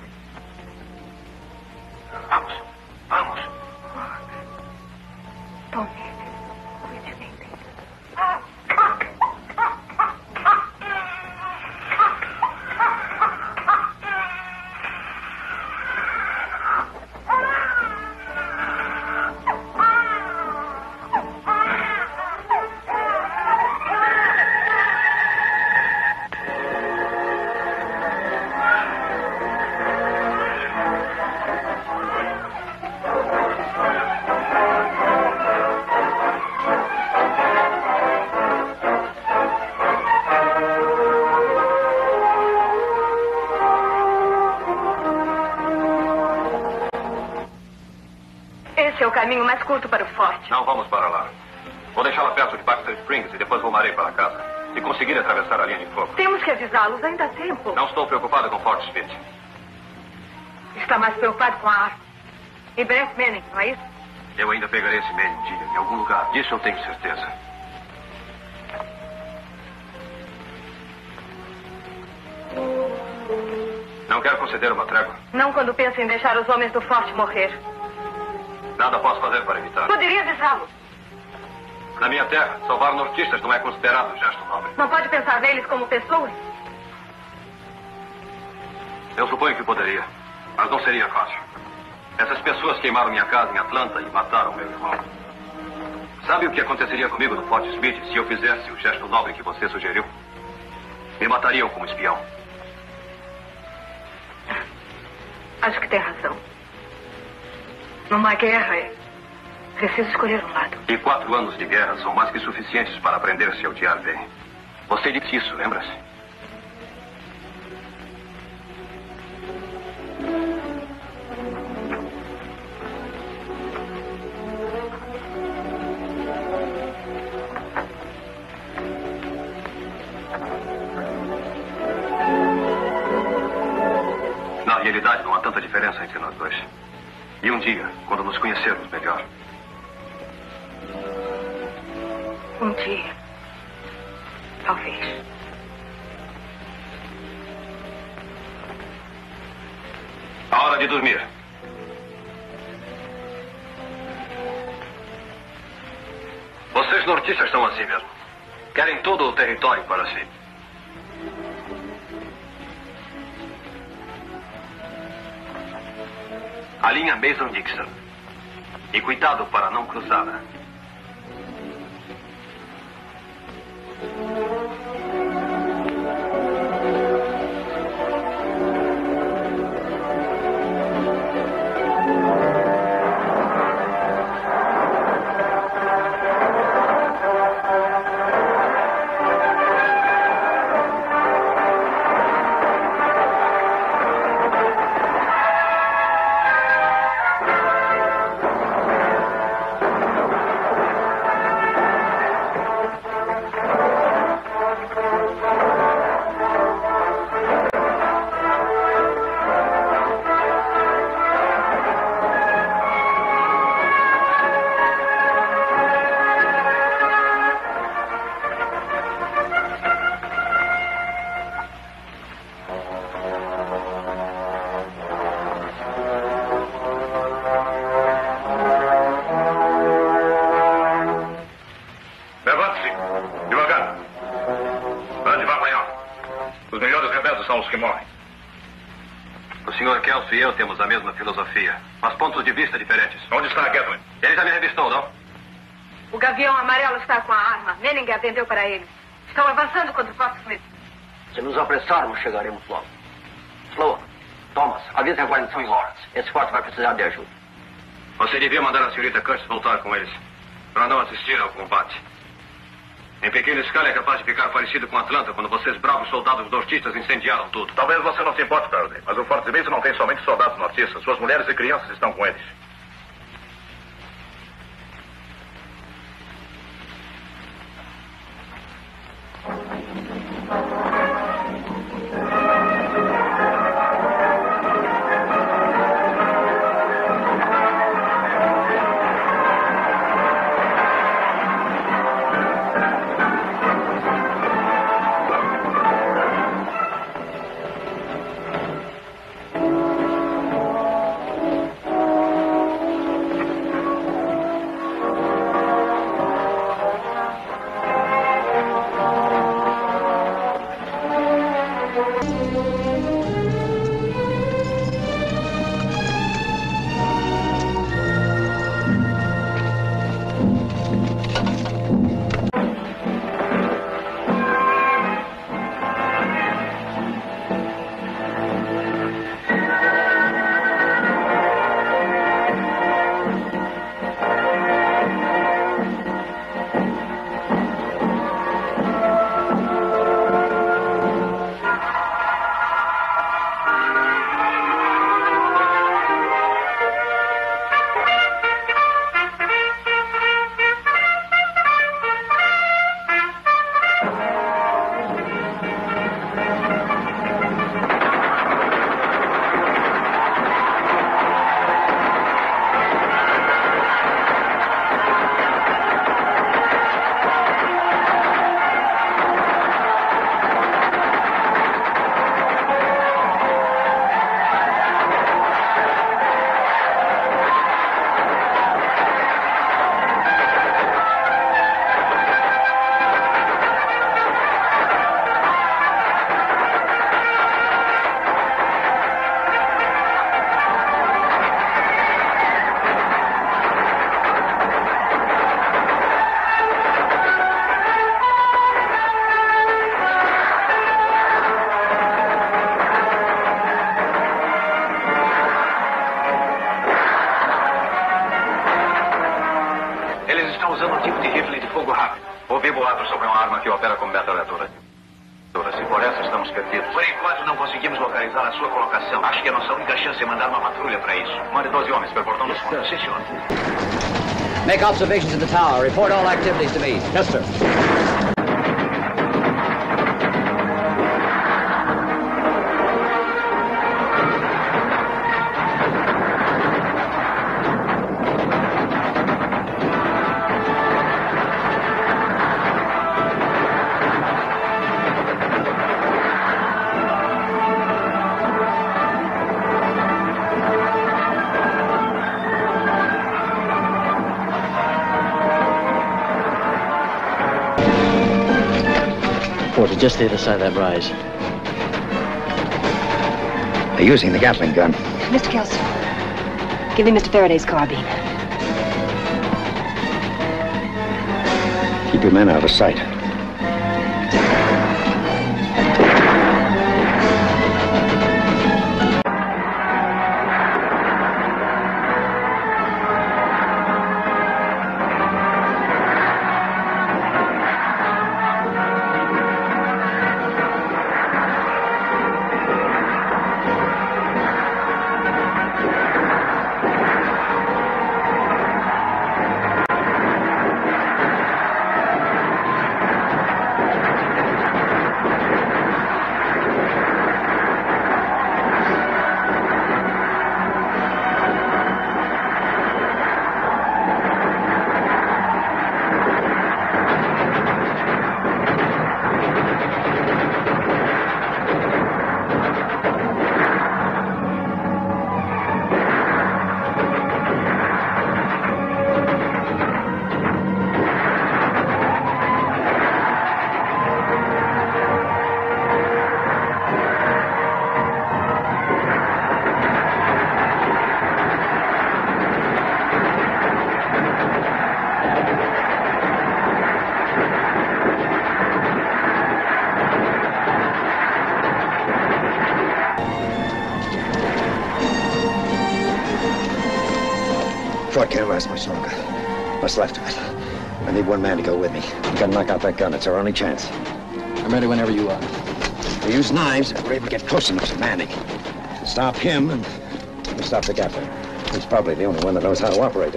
Vamos. Vamos. Tome. Obediente. É o caminho mais curto para o forte. Não vamos para lá. Vou deixá-la perto de Baxter Springs e depois voltarei para casa. Se conseguir atravessar a linha de fogo. Temos que avisá-los, ainda há tempo. Não estou preocupado com Fort Smith. Está mais preocupado com a arma. E Brent Manning, não é isso? Eu ainda pegarei esse Manning, dia, em algum lugar. Disso eu tenho certeza. Não quero conceder uma trégua. Não quando pensa em deixar os homens do forte morrer. Nada posso fazer para evitar. Poderia avisá-los. Na minha terra, salvar nortistas não é considerado um gesto nobre. Não pode pensar neles como pessoas? Eu suponho que poderia, mas não seria fácil. Essas pessoas queimaram minha casa em Atlanta e mataram meu irmão. Sabe o que aconteceria comigo no Fort Smith se eu fizesse o gesto nobre que você sugeriu? Me matariam como espião. Acho que tem razão. Numa guerra, é preciso escolher um lado. E quatro anos de guerra são mais que suficientes para aprender-se a odiar bem. Você disse isso, lembra-se? Na realidade, não há tanta diferença entre nós dois. E um dia, quando nos conhecermos melhor. Um dia. Talvez. A hora de dormir. Vocês nortistas são assim mesmo. Querem todo o território para si. A linha Mason-Dixon. E cuidado para não cruzá-la. E eu temos a mesma filosofia, mas pontos de vista diferentes. Onde está a Gatlin? Ele já me revistou, não? O Gavião Amarelo está com a arma. Manning a vendeu para ele. Estão avançando contra o Fort Smith. Se nos apressarmos, chegaremos logo. Sloan, Thomas, avisem a guarnição em Lawrence. Esse forte vai precisar de ajuda. Você devia mandar a senhorita Curtis voltar com eles, para não assistir ao combate. Em pequena escala é capaz de ficar parecido com Atlanta, quando vocês bravos soldados nortistas incendiaram tudo. Talvez você não se importe, Faraday, mas o Fort Smith não tem somente soldados nortistas. Suas mulheres e crianças estão com eles. de rifle de fogo rápido. Ouvi boatos sobre uma arma que opera como metralhadora. Se por essa estamos perdidos. Por enquanto não conseguimos localizar a sua colocação. Acho que a nossa única chance é mandar uma patrulha para isso. Mande doze homens pelo portão dos fundos. Sim, senhor. Make observations at the tower. Report all activities to me. Yes, sir. Just the other side of that rise. They're using the Gatling gun. Mister Kelso, give me Mister Faraday's carbine. Keep your men out of sight. Fort can't last much longer. What's left of it? I need one man to go with me. We gotta knock out that gun. It's our only chance. I'm ready whenever you are. We use knives if we're able to get close enough to Manning. We'll stop him and we'll stop the Gatling. He's probably the only one that knows how to operate it.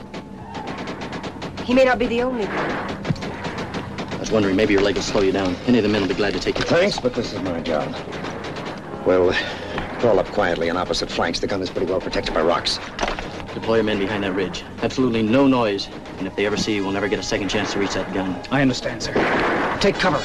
He may not be the only one. I was wondering, maybe your leg will slow you down. Any of the men will be glad to take you. Thanks, but this is my job. We'll crawl up quietly on opposite flanks. The gun is pretty well protected by rocks. Deploy your men behind that ridge. Absolutely no noise. And if they ever see you, we'll never get a second chance to reach that gun. I understand, sir. Take cover.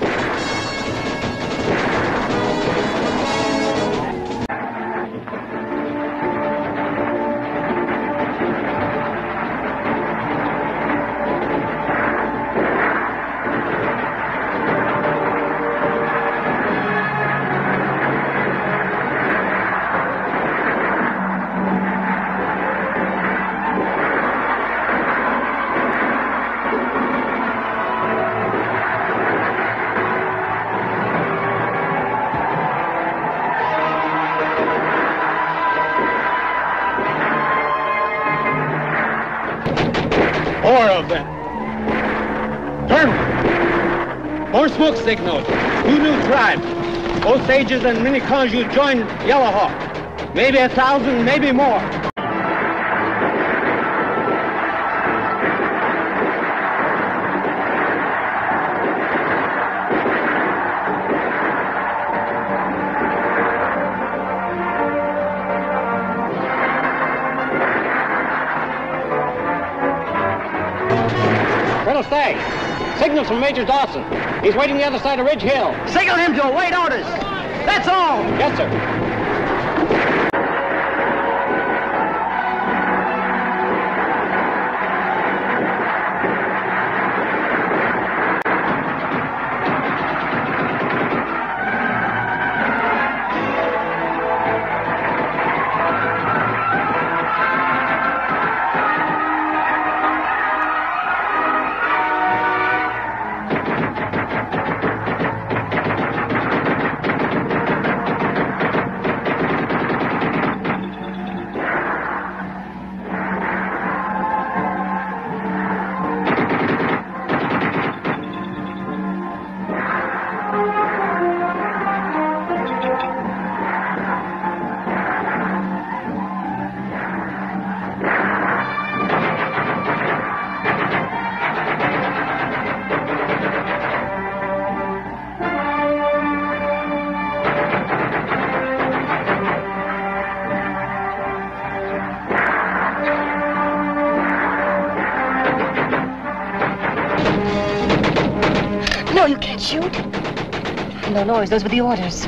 Smoke signals. Two new tribes. Osages and Miniconjou joined Yellow Hawk. Maybe a thousand, maybe more. Colonel Stagg. Signals from Major Dawson. He's waiting the other side of Ridge Hill. Signal him to await orders. That's all. Yes, sir. No, you can't shoot. No noise. Those were the orders.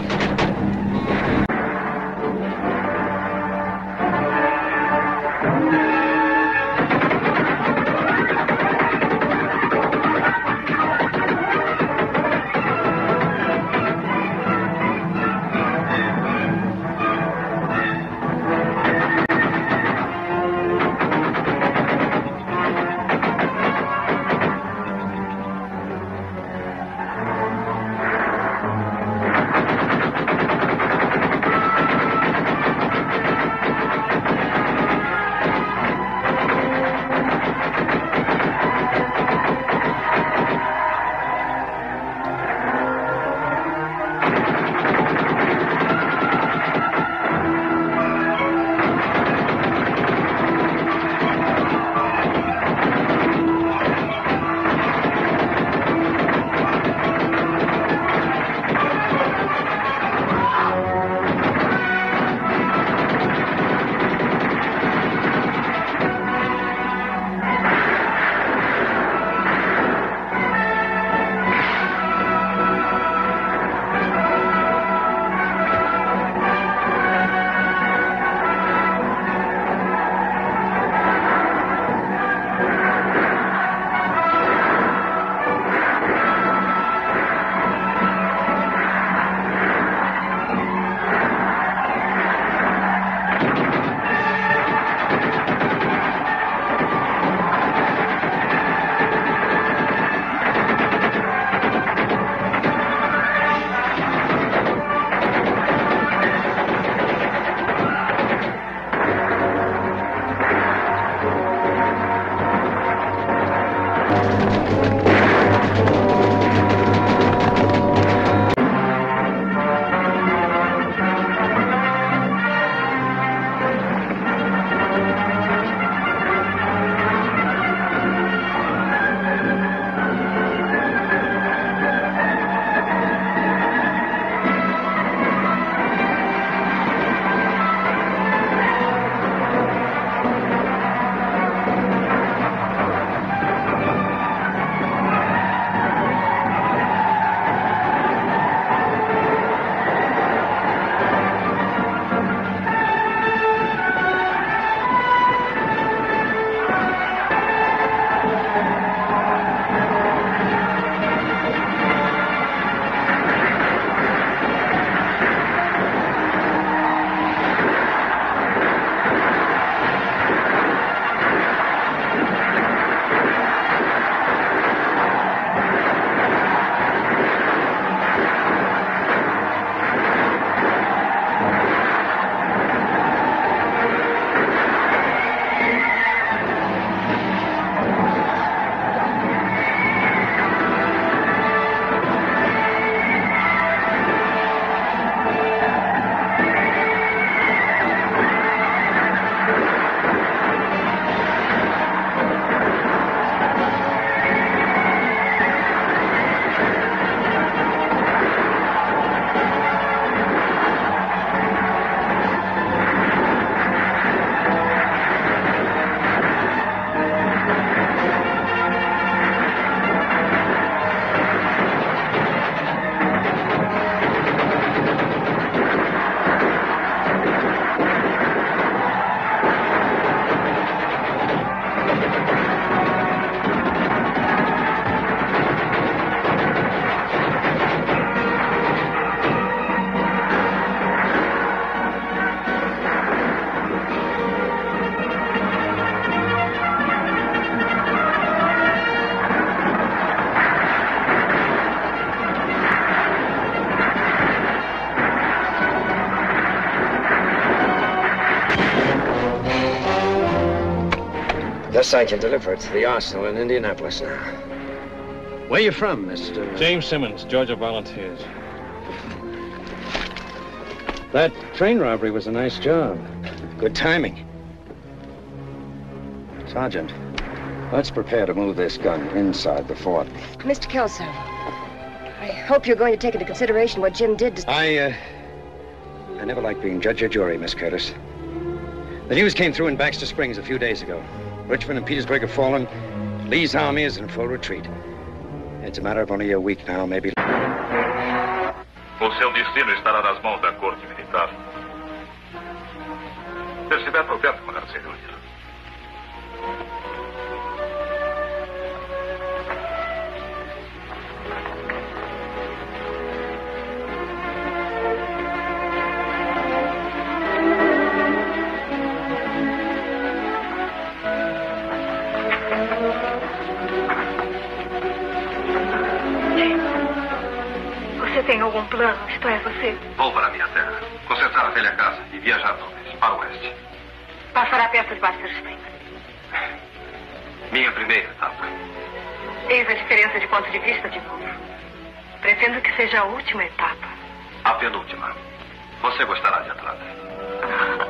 Yes, I can deliver it to the arsenal in Indianapolis now. Where are you from, Mister James Simmons, Georgia Volunteers. That train robbery was a nice job. Good timing. Sergeant, let's prepare to move this gun inside the fort. Mister Kelso, I hope you're going to take into consideration what Jim did to... I, uh... I never liked being judge or jury, Miss Curtis. The news came through in Baxter Springs a few days ago. Richmond and Petersburg have fallen. Lee's army is in full retreat. It's a matter of only a week now, maybe. O seu destino estará nas mãos da corte militar. Perceber Roberto quando ela se reunir. Você tem algum plano? Isto é, você Vou para a minha terra, consertar a velha casa e viajar talvez para o oeste. passará perto de Barker Springs. Minha primeira etapa. Eis a diferença de ponto de vista de novo. Pretendo que seja a última etapa. A penúltima. Você gostará de Atlanta.